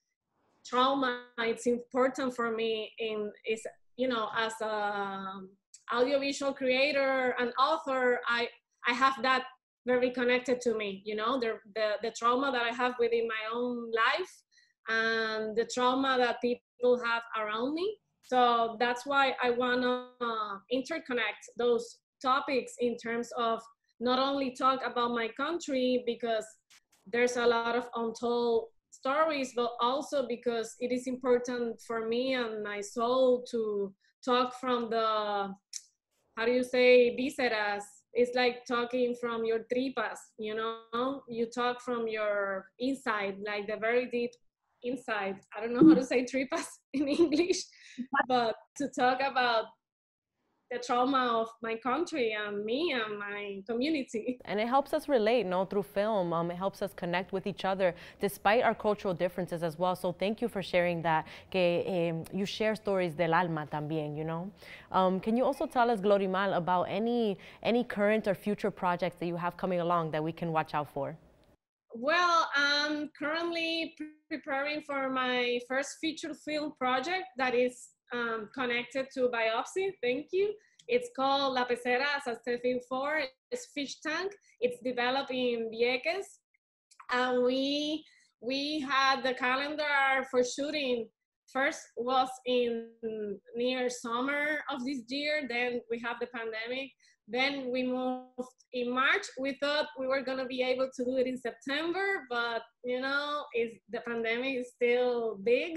trauma, it's important for me in, is, you know, as a audiovisual creator and author, I, I have that very connected to me, you know, the, the, the trauma that I have within my own life and the trauma that people have around me. So that's why I want to uh, interconnect those topics in terms of not only talk about my country, because there's a lot of untold stories, but also because it is important for me and my soul to talk from the, how do you say, visceras. It's like talking from your tripas, you know? You talk from your inside, like the very deep inside. I don't know how to say tripas in English, but to talk about the trauma of my country and me and my community. And it helps us relate, no, through film. Um, it helps us connect with each other despite our cultural differences as well. So thank you for sharing that. Que um, you share stories del alma también, you know. Um, can you also tell us, Glorimar, about any any current or future projects that you have coming along that we can watch out for? Well, I'm currently preparing for my first feature film project that is um, connected to Biopsia. Thank you. It's called La Pecera, as I said before. It's fish tank. It's developed in Vieques. And we, we had the calendar for shooting. First was in near summer of this year. Then we have the pandemic. Then we moved in March. We thought we were gonna be able to do it in September, but you know, it's, the pandemic is still big.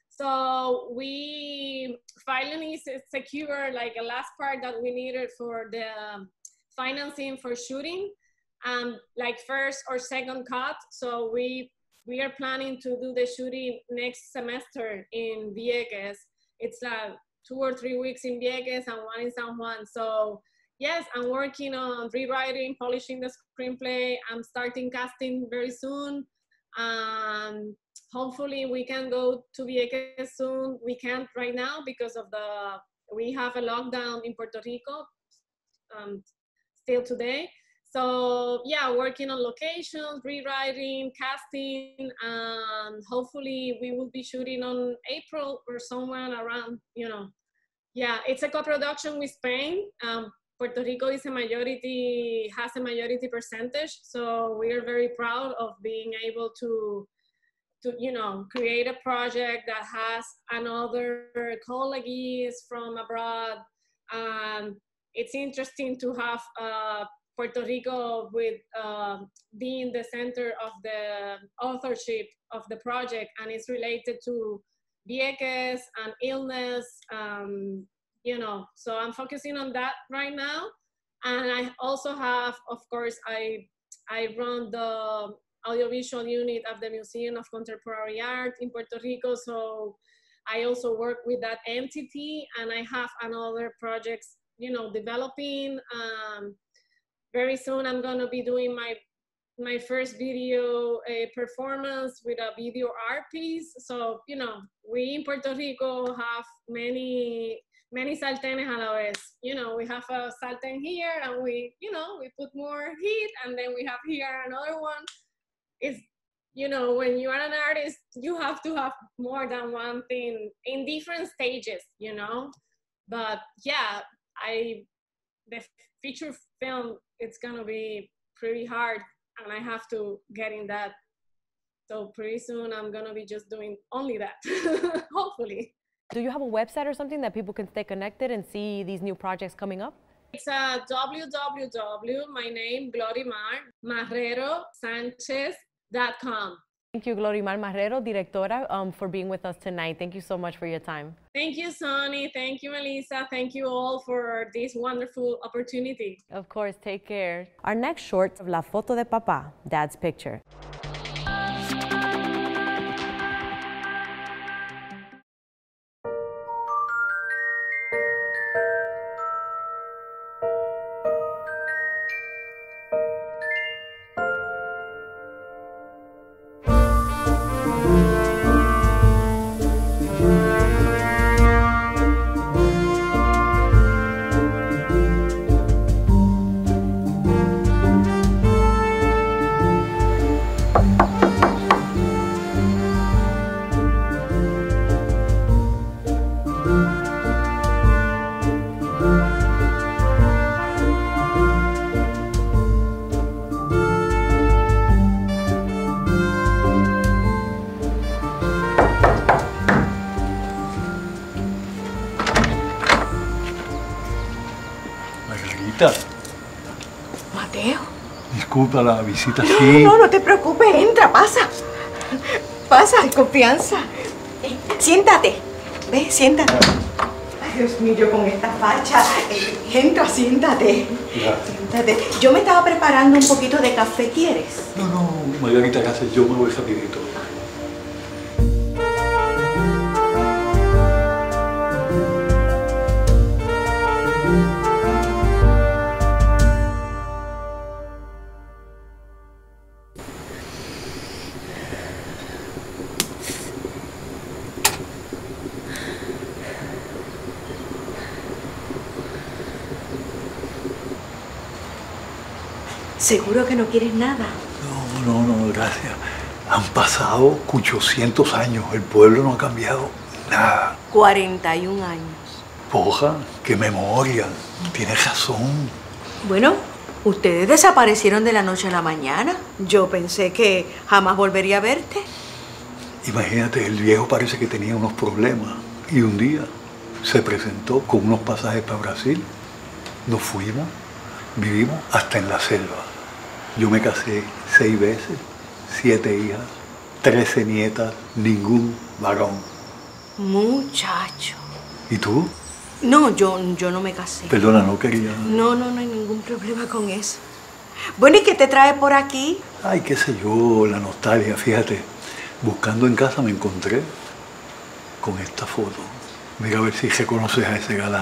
So we finally secured like a last part that we needed for the financing for shooting, um, like first or second cut. So we we are planning to do the shooting next semester in Vieques. It's like two or three weeks in Vieques and one in San Juan. So yes, I'm working on rewriting, polishing the screenplay. I'm starting casting very soon. Um, hopefully we can go to Vieques soon. We can't right now because of the, we have a lockdown in Puerto Rico um, still today. So yeah, working on locations, rewriting, casting, and hopefully we will be shooting on April or somewhere around, you know. Yeah, it's a co-production with Spain. Um, Puerto Rico is a majority, has a majority percentage. So we are very proud of being able to, to you know, create a project that has another colleagues from abroad. Um, it's interesting to have uh, Puerto Rico with uh, being the center of the authorship of the project, and it's related to Vieques and illness, um, you know, so I'm focusing on that right now. And I also have, of course, I, I run the audiovisual unit of the Museum of Contemporary Art in Puerto Rico. So I also work with that entity, and I have another projects, you know, developing. Um, very soon I'm gonna be doing my, my first video uh, performance with a video art piece. So, you know, we in Puerto Rico have many, many sartenes a la vez. You know, we have a sartén here and we, you know, we put more heat, and then we have here another one. It's, you know, when you are an artist, you have to have more than one thing in different stages, you know? But yeah, I, the feature film, it's gonna be pretty hard, and I have to get in that. So pretty soon I'm gonna be just doing only that, hopefully. Do you have a website or something that people can stay connected and see these new projects coming up? It's uh, w w w, my name, Glorimar, Marrero, Sánchez dot com. Thank you, Glorimar Marrero, Directora, um, for being with us tonight. Thank you so much for your time. Thank you, Sonny. Thank you, Melissa. Thank you all for this wonderful opportunity. Of course, take care. Our next short, La Foto de Papá, Dad's Picture. Mateo. Disculpa la visita No, aquí. no, no te preocupes, entra, pasa. Pasa, confianza. Eh, siéntate. Ve, siéntate. Ay, Dios mío, yo con esta facha. Eh, entra, siéntate. Gracias. Siéntate. Yo me estaba preparando un poquito de café, ¿quieres? No, no, Margarita, gracias. Yo me voy rapidito. ¿Seguro que no quieres nada? No, no, no, gracias. Han pasado ochocientos años. El pueblo no ha cambiado nada. cuarenta y un años. Poja, qué memoria. Tienes razón. Bueno, ustedes desaparecieron de la noche a la mañana. Yo pensé que jamás volvería a verte. Imagínate, el viejo parece que tenía unos problemas. Y un día se presentó con unos pasajes para Brasil. Nos fuimos, vivimos hasta en la selva. Yo me casé seis veces, siete hijas, trece nietas, ningún varón. Muchacho. ¿Y tú? No, yo, yo no me casé. Perdona, no quería... No, no, no hay ningún problema con eso. Bueno, ¿y qué te trae por aquí? Ay, qué sé yo, la nostalgia, fíjate. Buscando en casa me encontré con esta foto. Mira a ver si reconoces a ese galán.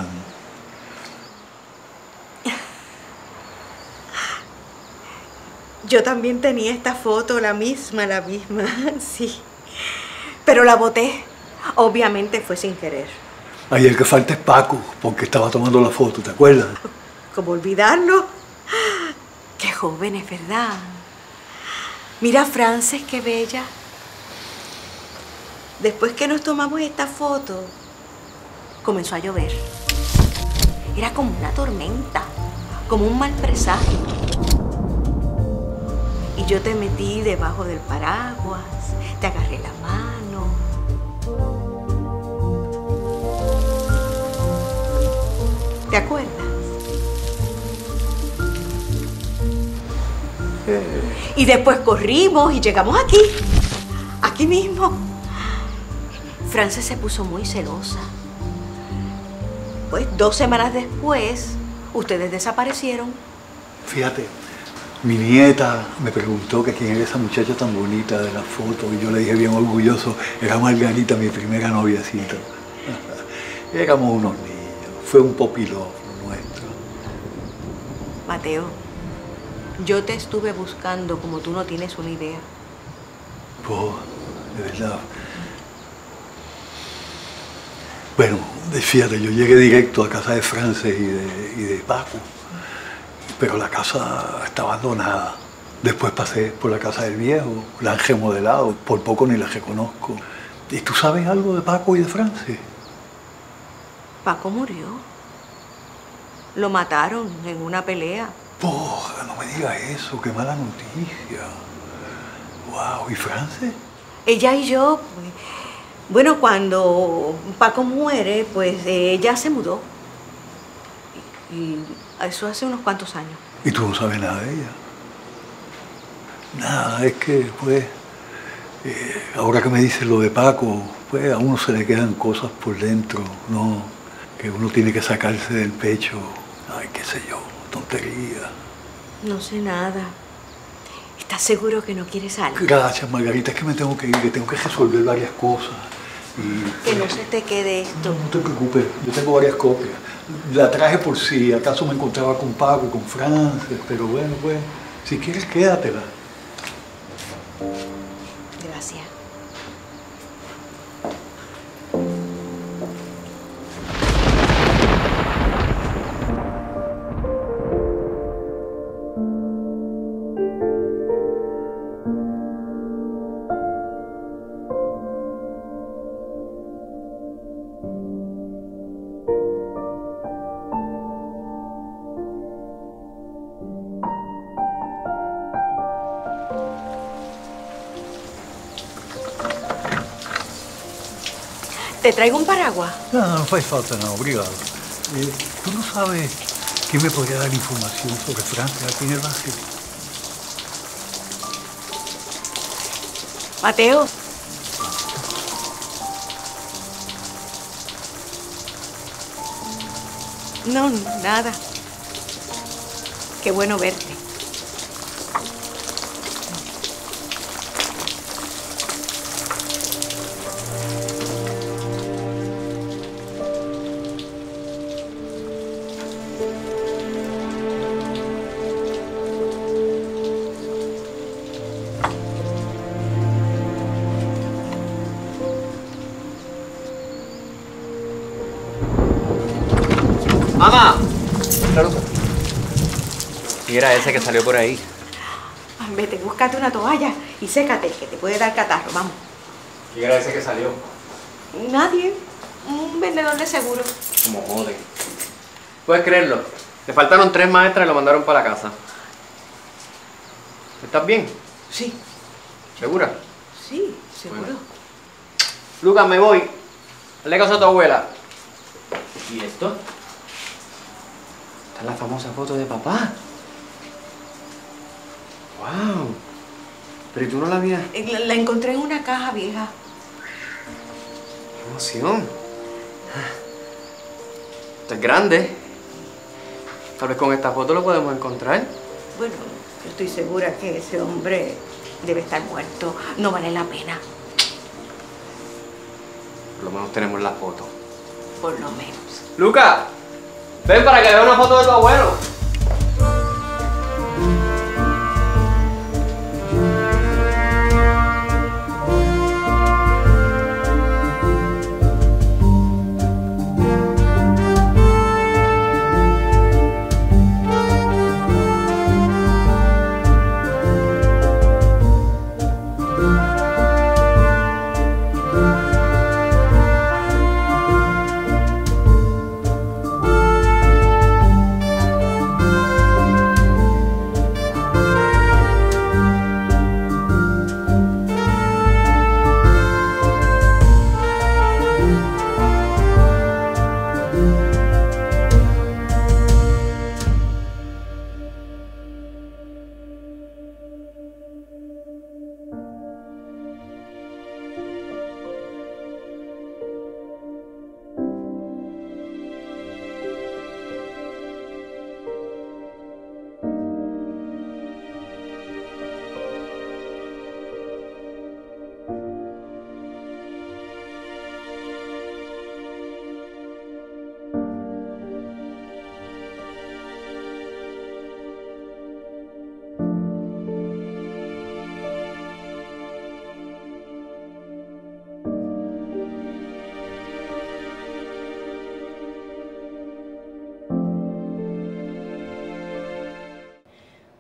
Yo también tenía esta foto, la misma, la misma, sí. Pero la boté. Obviamente fue sin querer. Ay, el que falta es Paco, porque estaba tomando la foto, ¿te acuerdas? ¿Cómo olvidarlo? Qué joven, es verdad. Mira, Frances, qué bella. Después que nos tomamos esta foto, comenzó a llover. Era como una tormenta, como un mal presagio. Y yo te metí debajo del paraguas, te agarré la mano. ¿Te acuerdas? Y después corrimos y llegamos aquí, aquí mismo. Frances se puso muy celosa. Pues dos semanas después, ustedes desaparecieron. Fíjate, mi nieta me preguntó que quién era esa muchacha tan bonita de la foto y yo le dije bien orgulloso, era Margarita, mi primera noviecita. Éramos unos niños, fue un popiló nuestro. Mateo, yo te estuve buscando como tú no tienes una idea. Oh, de verdad. Bueno, fíjate, yo llegué directo a casa de Frances y de, y de Paco, pero la casa está abandonada. Después pasé por la casa del viejo, la han remodelado, por poco ni la reconozco. ¿Y tú sabes algo de Paco y de Frances? Paco murió. Lo mataron en una pelea. Porra, no me digas eso, qué mala noticia. Wow, ¿y Frances? Ella y yo, pues, bueno, cuando Paco muere, pues ella se mudó. Y, y eso hace unos cuantos años. ¿Y tú no sabes nada de ella? Nada, es que, pues, eh, ahora que me dices lo de Paco, pues a uno se le quedan cosas por dentro, ¿no? Que uno tiene que sacarse del pecho. Ay, qué sé yo, tontería. No sé nada. ¿Estás seguro que no quieres algo? Gracias, Margarita, es que me tengo que ir, que tengo que resolver varias cosas. Y, Que no se te quede esto. no te preocupes, yo tengo varias copias. La traje por si acaso me encontraba con Paco y con Frances, pero bueno, pues, si quieres, quédatela. Gracias. ¿Te traigo un paraguas? No, no, no hace falta nada, obrigado. Eh, ¿Tú no sabes quién me podría dar información sobre Frances aquí en el barrio? Mateo. No, nada. Qué bueno verte. ¡Mamá! Claro. Y era ese que salió por ahí. Vete, búscate una toalla y sécate, que te puede dar catarro, vamos. ¿Y era ese que salió? Nadie. Un vendedor de seguro. Como joden. ¿Puedes creerlo? Le faltaron tres maestras y lo mandaron para la casa. ¿Estás bien? Sí. ¿Segura? Sí, seguro. Bueno. Lucas, me voy. Hazle caso a tu abuela. ¿Y esto? Esta es la famosa foto de papá. ¡Wow! Pero ¿y tú no la habías? La, la encontré en una caja vieja. ¡Qué emoción! Esto es grande. Tal vez con esta foto lo podemos encontrar. Bueno, yo estoy segura que ese hombre debe estar muerto. No vale la pena. Por lo menos tenemos la foto. Por lo menos. ¡Lucas! ¡Ven para que vea una foto de tu abuelo!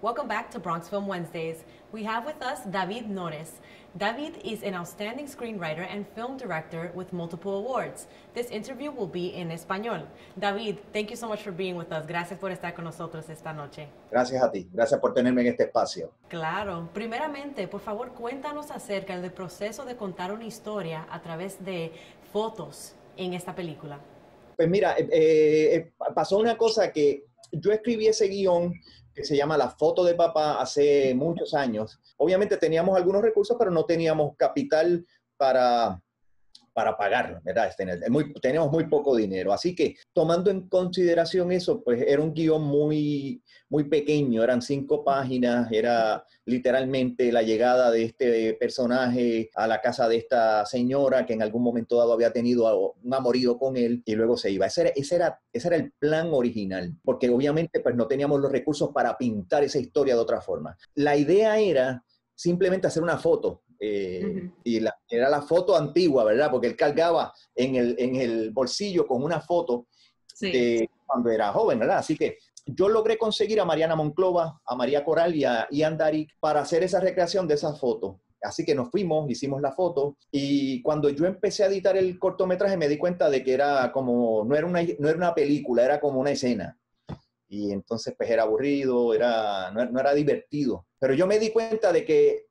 Welcome back to Bronx Film Wednesdays. We have with us David Norris. David is an outstanding screenwriter and film director with multiple awards. This interview will be in español. David, thank you so much for being with us. Gracias por estar con nosotros esta noche. Gracias a ti. Gracias por tenerme en este espacio. Claro. Primeramente, por favor, cuéntanos acerca del proceso de contar una historia a través de fotos en esta película. Pues mira, eh, eh, pasó una cosa que yo escribí ese guión que se llama La foto de papá hace muchos años. Obviamente teníamos algunos recursos, pero no teníamos capital para, para pagarlo, ¿verdad? Muy, teníamos muy poco dinero. Así que tomando en consideración eso, pues era un guión muy, muy pequeño, eran cinco páginas, era literalmente la llegada de este personaje a la casa de esta señora que en algún momento dado había tenido un amorío con él y luego se iba. Ese era, ese era, ese era el plan original, porque obviamente pues no teníamos los recursos para pintar esa historia de otra forma. La idea era simplemente hacer una foto. Eh, uh-huh. Y la, era la foto antigua, ¿verdad? Porque él cargaba en el, en el bolsillo con una foto sí. de cuando era joven, ¿verdad? Así que yo logré conseguir a Mariana Monclova, a María Coral y a Ian Darik para hacer esa recreación de esas fotos. Así que nos fuimos, hicimos la foto y cuando yo empecé a editar el cortometraje me di cuenta de que era como, no era una, no era una película, era como una escena. Y entonces pues era aburrido, era, no, no era divertido. Pero yo me di cuenta de que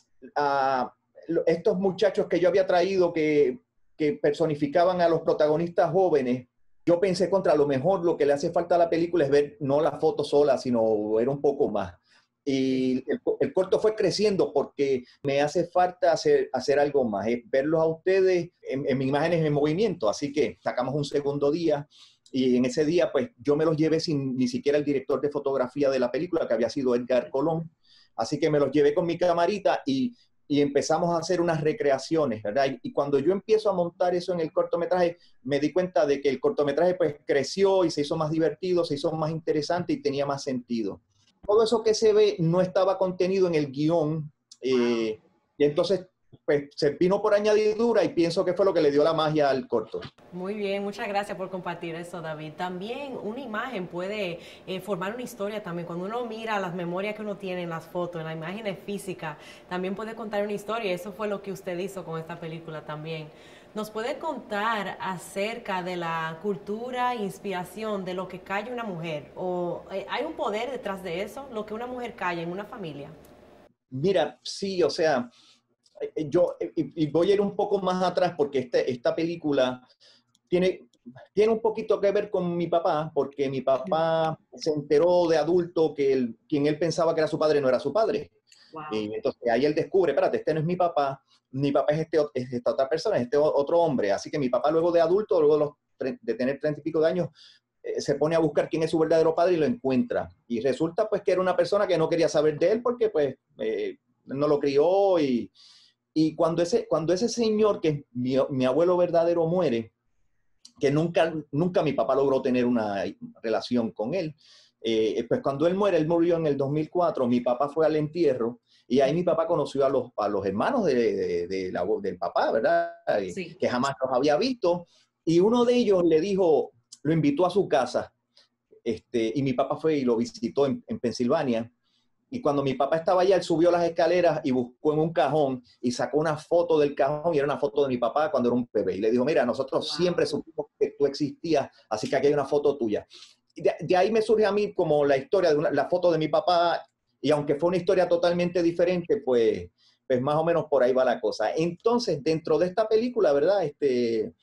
uh, estos muchachos que yo había traído que, que personificaban a los protagonistas jóvenes, yo pensé contra lo mejor lo que le hace falta a la película es ver no la foto sola, sino ver un poco más. Y el, el corto fue creciendo porque me hace falta hacer, hacer algo más, es verlos a ustedes en, en imágenes en movimiento. Así que sacamos un segundo día y en ese día pues yo me los llevé sin ni siquiera el director de fotografía de la película, que había sido Edgar Colón. Así que me los llevé con mi camarita y y empezamos a hacer unas recreaciones, ¿verdad? Y, y cuando yo empiezo a montar eso en el cortometraje, me di cuenta de que el cortometraje pues creció y se hizo más divertido, se hizo más interesante y tenía más sentido. Todo eso que se ve no estaba contenido en el guión, eh, y entonces pues se vino por añadidura y pienso que fue lo que le dio la magia al corto. Muy bien, muchas gracias por compartir eso, David. También una imagen puede eh, formar una historia también. Cuando uno mira las memorias que uno tiene en las fotos, en las imágenes físicas, también puede contar una historia. Eso fue lo que usted hizo con esta película también. ¿Nos puede contar acerca de la cultura e inspiración de lo que calla una mujer? ¿O eh, hay un poder detrás de eso, lo que una mujer calla en una familia? Mira, sí, o sea, yo y, y voy a ir un poco más atrás porque este, esta película tiene, tiene un poquito que ver con mi papá, porque mi papá se enteró de adulto que él, quien él pensaba que era su padre no era su padre. Wow. Y entonces ahí él descubre, espérate, este no es mi papá, mi papá es, este, es esta otra persona, es este otro hombre. Así que mi papá luego de adulto, luego de, los, de tener treinta y pico de años, eh, se pone a buscar quién es su verdadero padre y lo encuentra. Y resulta pues que era una persona que no quería saber de él porque pues eh, no lo crió y... Y cuando ese, cuando ese señor, que es mi, mi abuelo verdadero, muere, que nunca, nunca mi papá logró tener una relación con él, eh, pues cuando él muere, él murió en el dos mil cuatro, mi papá fue al entierro, y ahí mi papá conoció a los, a los hermanos de, de, de la, del papá, ¿verdad? Sí. Que jamás los había visto, y uno de ellos le dijo, lo invitó a su casa, este, y mi papá fue y lo visitó en, en Pensilvania. Y cuando mi papá estaba allá, él subió las escaleras y buscó en un cajón y sacó una foto del cajón y era una foto de mi papá cuando era un bebé. Y le dijo, mira, nosotros wow. siempre supimos que tú existías, así que aquí hay una foto tuya. Y de, de ahí me surge a mí como la historia de una, la foto de mi papá, y aunque fue una historia totalmente diferente, pues, pues más o menos por ahí va la cosa. Entonces, dentro de esta película, ¿verdad? Este,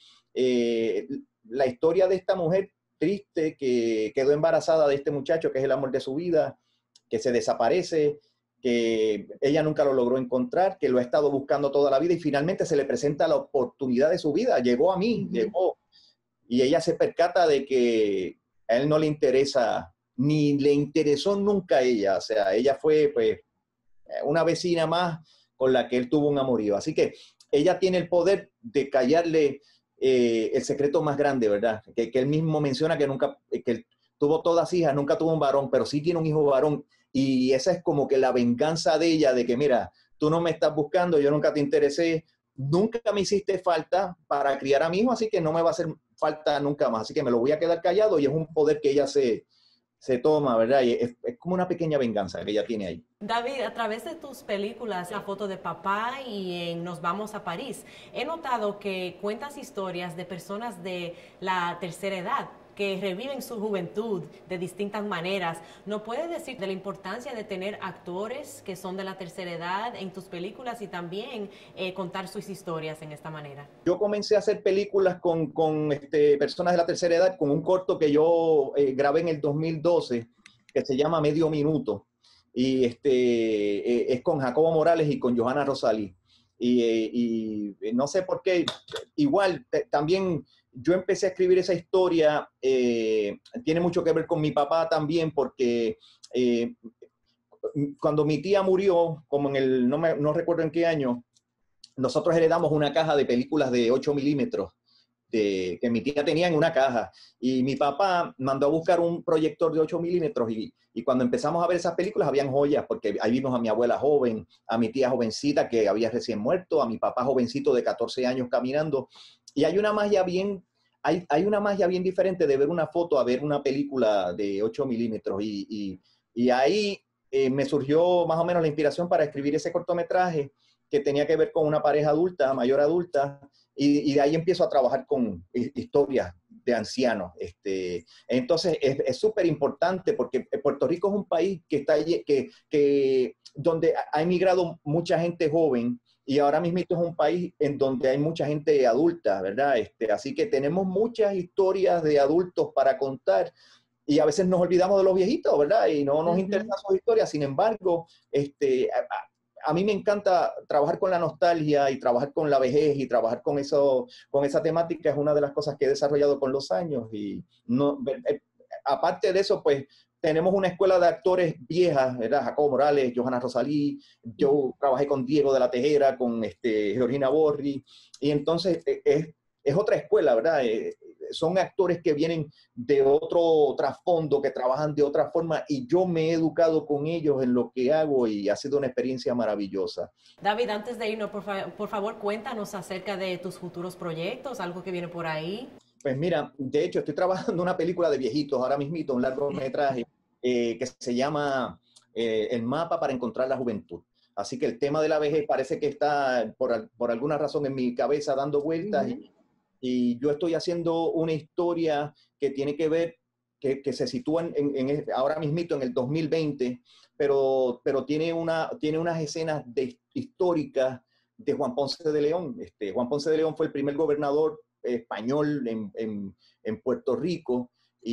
eh, la historia de esta mujer triste que quedó embarazada de este muchacho que es el amor de su vida, que se desaparece, que ella nunca lo logró encontrar, que lo ha estado buscando toda la vida y finalmente se le presenta la oportunidad de su vida. Llegó a mí, uh-huh. llegó. Y ella se percata de que a él no le interesa, ni le interesó nunca a ella. O sea, ella fue pues una vecina más con la que él tuvo un amorío. Así que ella tiene el poder de callarle eh, el secreto más grande, ¿verdad? Que, que él mismo menciona que nunca... Que él, tuvo todas hijas, nunca tuvo un varón, pero sí tiene un hijo varón. Y esa es como que la venganza de ella, de que mira, tú no me estás buscando, yo nunca te interesé, nunca me hiciste falta para criar a mi hijo, así que no me va a hacer falta nunca más. Así que me lo voy a quedar callado y es un poder que ella se, se toma, ¿verdad? Y es, es como una pequeña venganza que ella tiene ahí. David, a través de tus películas, La foto de papá y en Nos vamos a París, he notado que cuentas historias de personas de la tercera edad que reviven su juventud de distintas maneras. ¿No puedes decir de la importancia de tener actores que son de la tercera edad en tus películas y también eh, contar sus historias en esta manera? Yo comencé a hacer películas con, con este, personas de la tercera edad, con un corto que yo eh, grabé en el dos mil doce, que se llama Medio Minuto, y este, eh, es con Jacobo Morales y con Johanna Rosalí. Y, eh, y no sé por qué, igual te, también yo empecé a escribir esa historia, eh, tiene mucho que ver con mi papá también, porque eh, cuando mi tía murió, como en el, no, me, no recuerdo en qué año, nosotros heredamos una caja de películas de ocho milímetros, de, que mi tía tenía en una caja, y mi papá mandó a buscar un proyector de ocho milímetros, y, y cuando empezamos a ver esas películas habían joyas, porque ahí vimos a mi abuela joven, a mi tía jovencita que había recién muerto, a mi papá jovencito de catorce años caminando, y hay una magia bien, hay, hay una magia bien diferente de ver una foto a ver una película de ocho milímetros, y, y, y ahí eh, me surgió más o menos la inspiración para escribir ese cortometraje que tenía que ver con una pareja adulta, mayor adulta, y, y de ahí empiezo a trabajar con historias de ancianos. Este, entonces es súper importante porque Puerto Rico es un país que está que, que, donde ha emigrado mucha gente joven, y ahora mismo es un país en donde hay mucha gente adulta, ¿verdad? Este, así que tenemos muchas historias de adultos para contar, y a veces nos olvidamos de los viejitos, ¿verdad? Y no nos uh-huh. interesan sus historias. Sin embargo, este, a, a mí me encanta trabajar con la nostalgia y trabajar con la vejez y trabajar con, eso, con esa temática. Es una de las cosas que he desarrollado con los años. Y no, eh, aparte de eso, pues tenemos una escuela de actores viejas, ¿verdad? Jacobo Morales, Johanna Rosalí, yo trabajé con Diego de la Tejera, con este, Georgina Borri, y entonces es, es otra escuela, ¿verdad? Eh, son actores que vienen de otro trasfondo, que trabajan de otra forma, y yo me he educado con ellos en lo que hago y ha sido una experiencia maravillosa. David, antes de irnos, por, fa por favor, cuéntanos acerca de tus futuros proyectos, algo que viene por ahí. Pues mira, de hecho estoy trabajando una película de viejitos ahora mismito, un largometraje eh, que se llama eh, El mapa para encontrar la juventud. Así que el tema de la vejez parece que está por, por alguna razón en mi cabeza dando vueltas, uh-huh. y, y yo estoy haciendo una historia que tiene que ver, que, que se sitúa en, en, en, ahora mismito en el dos mil veinte, pero, pero tiene, una, tiene unas escenas de, históricas de Juan Ponce de León. Este, Juan Ponce de León fue el primer gobernador español en, en, en Puerto Rico,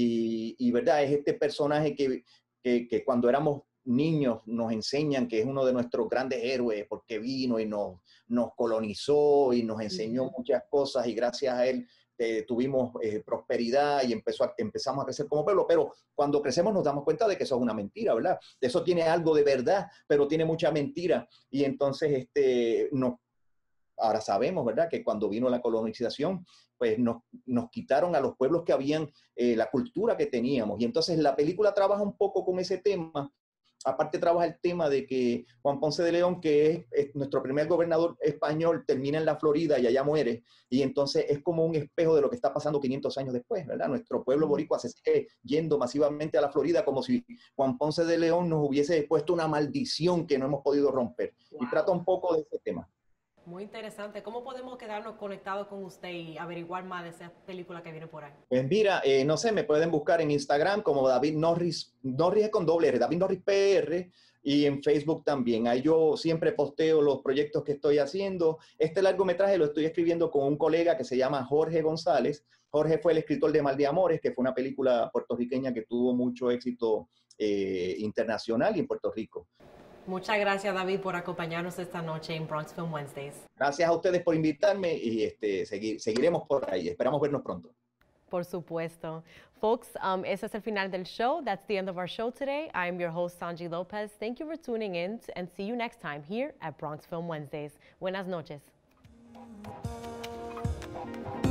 y, y verdad, es este personaje que, que, que cuando éramos niños nos enseñan que es uno de nuestros grandes héroes, porque vino y nos, nos colonizó y nos enseñó uh-huh. muchas cosas, y gracias a él eh, tuvimos eh, prosperidad y empezó a, empezamos a crecer como pueblo. Pero cuando crecemos nos damos cuenta de que eso es una mentira, ¿verdad? Eso tiene algo de verdad, pero tiene mucha mentira, y entonces este, nos ahora sabemos, ¿verdad?, que cuando vino la colonización, pues nos, nos quitaron a los pueblos que habían, eh, la cultura que teníamos. Y entonces la película trabaja un poco con ese tema. Aparte trabaja el tema de que Juan Ponce de León, que es, es nuestro primer gobernador español, termina en la Florida y allá muere. Y entonces es como un espejo de lo que está pasando quinientos años después, ¿verdad? Nuestro pueblo boricua se sigue yendo masivamente a la Florida, como si Juan Ponce de León nos hubiese puesto una maldición que no hemos podido romper. Wow. Y trata un poco de ese tema. Muy interesante. ¿Cómo podemos quedarnos conectados con usted y averiguar más de esa película que viene por ahí? Pues mira, eh, no sé, me pueden buscar en Instagram como David Norris, Norris es con doble R, David Norris P R, y en Facebook también. Ahí yo siempre posteo los proyectos que estoy haciendo. Este largometraje lo estoy escribiendo con un colega que se llama Jorge González. Jorge fue el escritor de Mal de Amores, que fue una película puertorriqueña que tuvo mucho éxito eh, internacional y en Puerto Rico. Muchas gracias, David, por acompañarnos esta noche en Bronx Film Wednesdays. Gracias a ustedes por invitarme, y este, seguir, seguiremos por ahí. Esperamos vernos pronto. Por supuesto. Folks, um, ese es el final del show. That's the end of our show today. I am your host, Sonyi Lopez. Thank you for tuning in, and see you next time here at Bronx Film Wednesdays. Buenas noches.